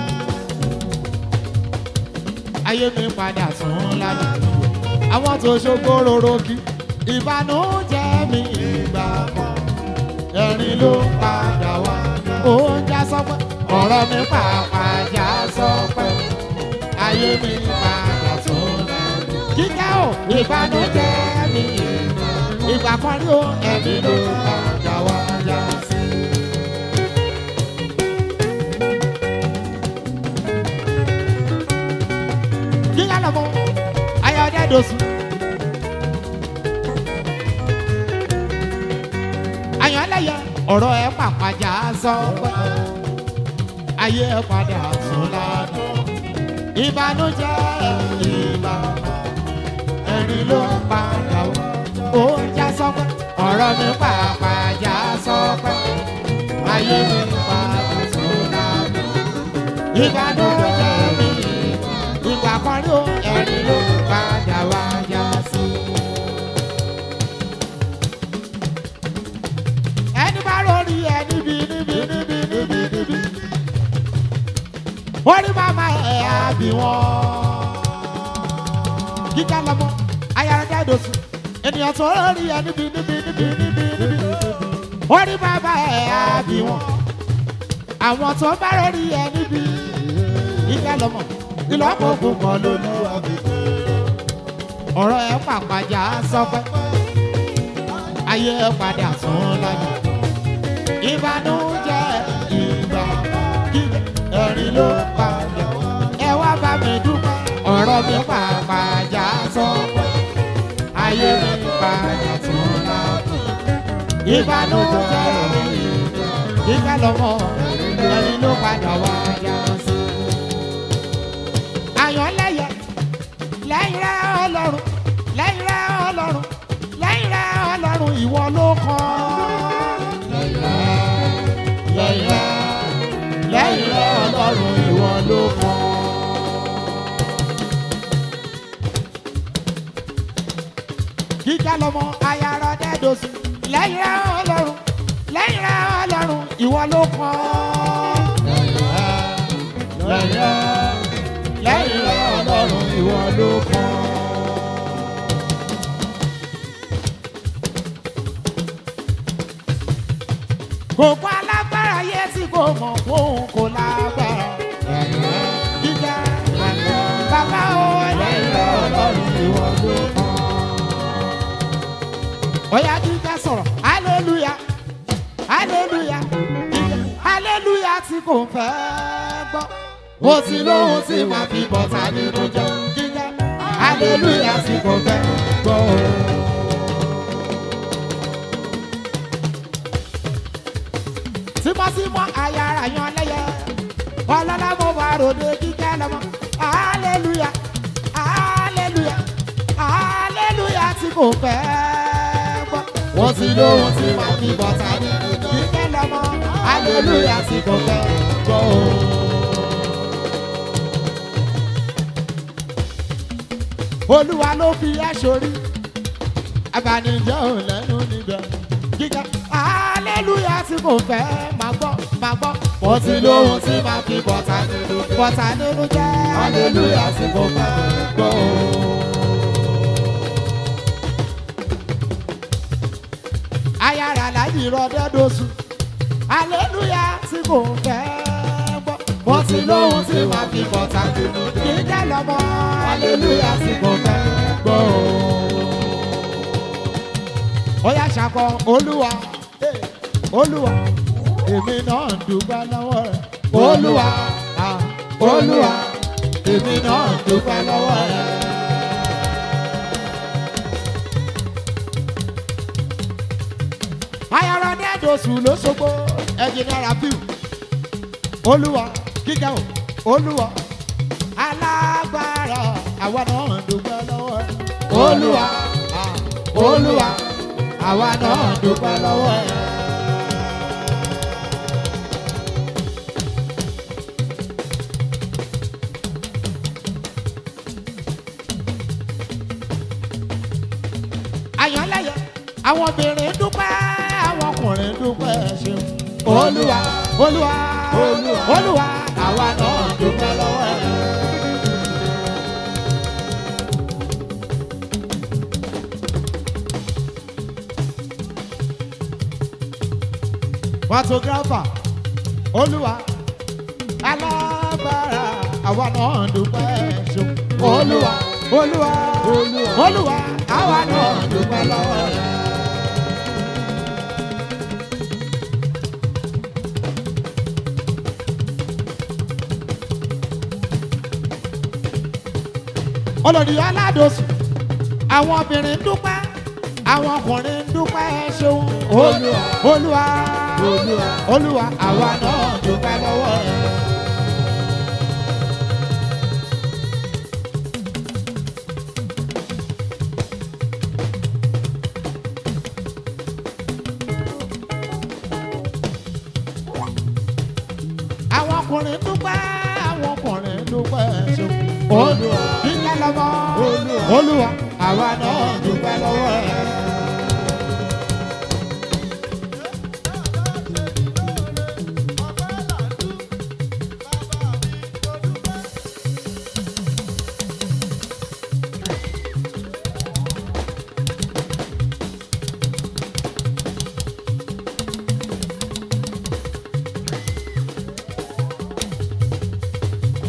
Ayé mi padà sùn lánàá àwọn tó ṣogbó rorò kí ìbànújẹ́ mi ìgbà kan ẹ̀rín ló padà wá oúnjẹ sọpẹ́ ọ̀rọ̀ mi pàápàá já sọpẹ́ ayé mi padà sùn lánàá Kíkẹ́ o ìbànújẹ́ mi ìgbà kan rí o ẹ̀rín ló padà wá já sí. Kíkẹ́ lọ́mọ ayọ̀dẹ́ dòsù. Àyànlẹ́yẹ ọ̀rọ̀ ẹ̀ pàpàjà sọ pé ayé ẹ̀ padà sùn lánàá. Ìbànújẹ́ ìgbà ẹ̀rín ló padà wá. Ó já sọ pé ọ̀rọ̀ mi pàpàjà sọ pé ayé mi padà sùn lánàá. Ìbànújẹ́ mi ìgbà kan ló ẹ̀rín ló padà wá já sí. Ẹni bá lórí ẹni bí níbi orí màmá ẹ̀ á bí wọ́n. Kíkẹ́ lọ́mọ ayáradá ìdòsù ènìyàn tó rí ẹ níbi wọ́n rí bàbá ẹ̀ àbí wọn àwọn tó bá rí ẹ níbi ìgbà lọ́mọ ìlọ́pọ̀ ògùnkàn lóluwà ọ̀rọ̀ ẹ̀ pàpàjà sọpẹ́ ayé ẹ̀ padà sún láyọ̀ ìbànújẹ́ ìgbà ẹ̀rín ló padà ẹ wá bá mi dúpẹ́ ọ̀rọ̀ mi pàpàjà sọpẹ́ ayé mi padà sún láyọ̀ ìbànújẹ́ ìgbà lọ́mọ ẹ̀rín ló padà wá yá sí. Ayọ̀ lẹ́yẹ lẹ́yìn rẹ̀ Ọlọ́run lẹ́yìn rẹ̀ Ọlọ́run lẹ́yìn rẹ̀ Ọlọ́run ìwọ ló kàn. Lẹ́yìn rẹ̀ Ọlọ́run ìwọ ló kàn. Gíga lọmọ ayára dẹ́dọ̀sí lẹ́yìn rẹ̀ Ọlọ́run lẹ́yìn rẹ̀ Ọlọ́run ìwọ ló kàn. Lẹ́yìn rẹ̀ Ọlọ́run ìwọ ló kàn. Gbogbo alágbára yẹ tí kò mọ̀ fóun kò lágbára. Gíga bàbá o lẹ́yìn rẹ̀ Ọlọ́run ìwọ ló kàn. Ọ̀yá gíga sọ̀rọ̀ hallelujah hallelujah hallelujah tí kò fẹ́ gbọ́. Mo ti lóhun tí màá fi bọ̀tà nínú jẹ́ gíga hallelujah tí kò fẹ́ gbọ́. Tímọ́tímọ́ ayára yan lẹ́yẹ ọlọ́lá mo bá ròde gíga lọ́mọ hallelujah hallelujah hallelujah tí kò fẹ́ gbọ́. Mo ti lóhun tí màá fi bọ̀tà nínú gíga lọ́mọ hallelujah tí kò fẹ́ gbọ́. Olúwa ló fi ẹ́ sórí abanijẹ́ ò lẹ́nu níbẹ̀ gíga hallelujah tí kò fẹ́ máa gbọ́ wọ́n ti lóhun tí máa fi bọ̀tà nínú jẹ́ hallelujah tí kò fẹ́ gbọ́. Ayára láyìí rọdẹ́ dosù hallelujah tí kò fẹ́ gbọ́ wọ́n ti lóhun tí máa fi bọ̀tà nínú gíga lọ́mọ hallelujah tí kò fẹ́ gbọ́. Ó yá ṣàkọ Olúwa Olúwa èmi náà ń dúpẹ́ lọ́wọ́ rẹ̀ Olúwa Olúwa èmi náà ń dúpẹ́ lọ́wọ́ rẹ̀. Ayára ní ẹ̀dọ̀sùn lóṣogbo ẹ̀jẹ̀ náírà bíu Olúwa gíga o Olúwa alágbára àwa náà ń dúpẹ́ lọ́wọ́ rẹ̀ Olúwa Olúwa àwa náà ń dúpẹ́ lọ́wọ́ rẹ̀. Àyànlẹ́yẹ àwọn obìnrin dúpẹ́ àwọn ọkùnrin dúpẹ́ ṣeun Olúwa Olúwa Olúwa àwa náà ń dúpẹ́ lọ́wọ́ rẹ̀. Photographer Olúwa alágbára àwa náà ń dúpẹ́ ṣeun Olúwa Olúwa Olúwa àwa náà ń dúpẹ́ lọ́wọ́ rẹ̀. Olórí aládòsù àwọn obìnrin dúpẹ́ àwọn ọkùnrin dúpẹ́ ṣeun Olúwa Olúwa Olúwa àwa náà dúpẹ́ lọ́wọ́ rẹ̀. Àwọn ọkùnrin dúpẹ́ àwọn ọkùnrin dúpẹ́ ṣeun Olúwa ìyá lọ́mọ Olúwa àwa náà dúpẹ́ lọ́wọ́ rẹ̀.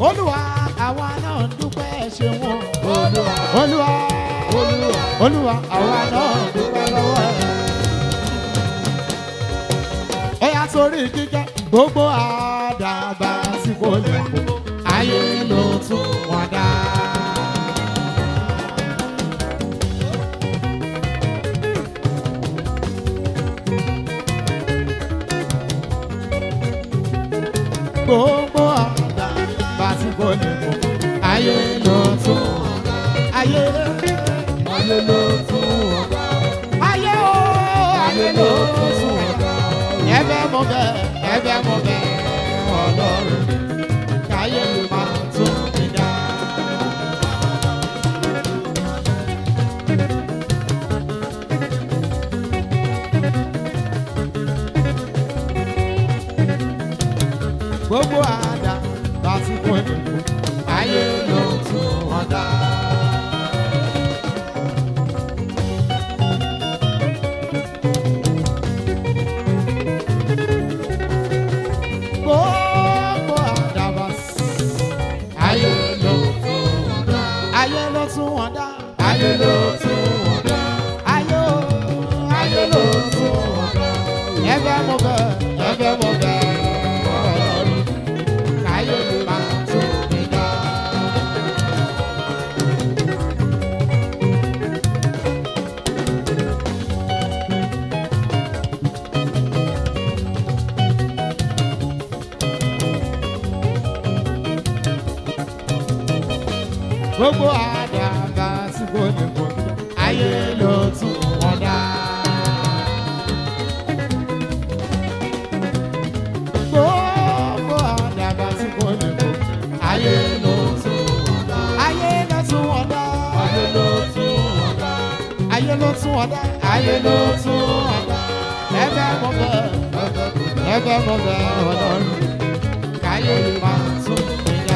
Olúwa àwa náà dúpẹ́ ṣe wọ́n. Olúwa, Olúwa Olúwa, Olúwa àwa náà dúpẹ́ lọ́wọ́ ẹ̀. Ó yá sórí kíkẹ́ gbogbo àdàbà sí kò lè kó ayé ló tún wọn dá. Gbogbo àdàbà sí kò lè kó ayé ló tún wọn dá. Ayé ayé ló tún wọn dá. ayé o ayé ló tún wọn dá. Ẹ̀bẹ̀ mo bẹ̀ ẹ̀bẹ̀ mo bẹ̀ Ọlọ́run káyé ló máa tún mi dá. Gbogbo àdá lásìkò ìdìbò ayé ló tún wọn dá. Gbogbo àdàbà ayé ló tún wọn dá. Ayé ló tún wọn dá. Ayé ló tún wọn dá. Ayé o ayé ló tún wọn dá. Ẹ̀bẹ̀ mo bẹ̀ ẹ̀bẹ̀ mo bẹ̀ Ọlọ́run káyé ló máa tún mi dá. Gbogbo àdàbà sí kò lè kó ayé ló tún wọn dá. Gbogbo àdàbà sí kò lè kó ayé ló tún wọn dá. Ayé ló tún wọn dá. Ayé ló tún wọn dá. Ayé ló tún wọn dá. Ayé ló tún wọn dá. Ẹ̀bẹ̀ mo bẹ̀ ẹ̀bẹ̀ mo bẹ̀ Ọlọ́run káyé ló máa tún mi dá.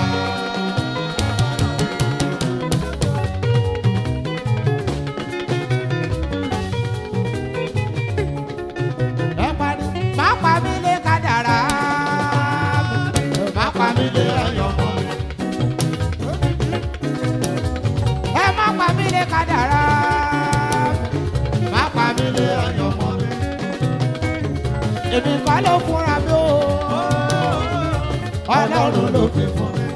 Ẹ parí má pa mí lé kádàrá má pa mí lé ọyọ̀mọ́ mi. Ẹ má pa mí lé kádàrá má pa mí lé ọyọ̀mọ́ mi. Èmi kọ́ ló fúnra mi o Ọlọ́run ló fi fún mi.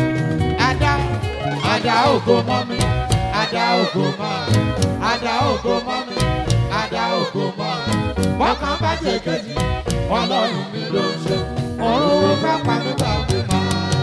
Àdá ògo mọ́ mi àdá ògo mọ́ mi àdá ògo mọ́ mi àdá ògo mọ́ mi. Bọ́kàn bá jẹ kejì Ọlọ́run mi ló ń ṣe òun ò fẹ́ pa mí gbà mí mọ́.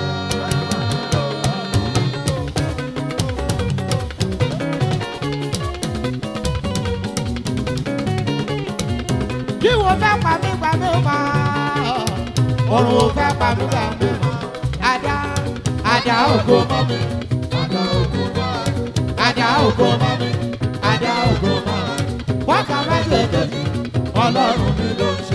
Kí wo fẹ́ pa mí gbà mí mọ́ òun ò fẹ́ pa mí gbà mí mọ́. Àdá ògo mọ́ mi Àdá ògo mọ́ mi. àdá ògo mọ́ mi àdá ògo mọ́ mi. Bọ́kàn bá jẹ kejì Ọlọ́run mi ló ń ṣe.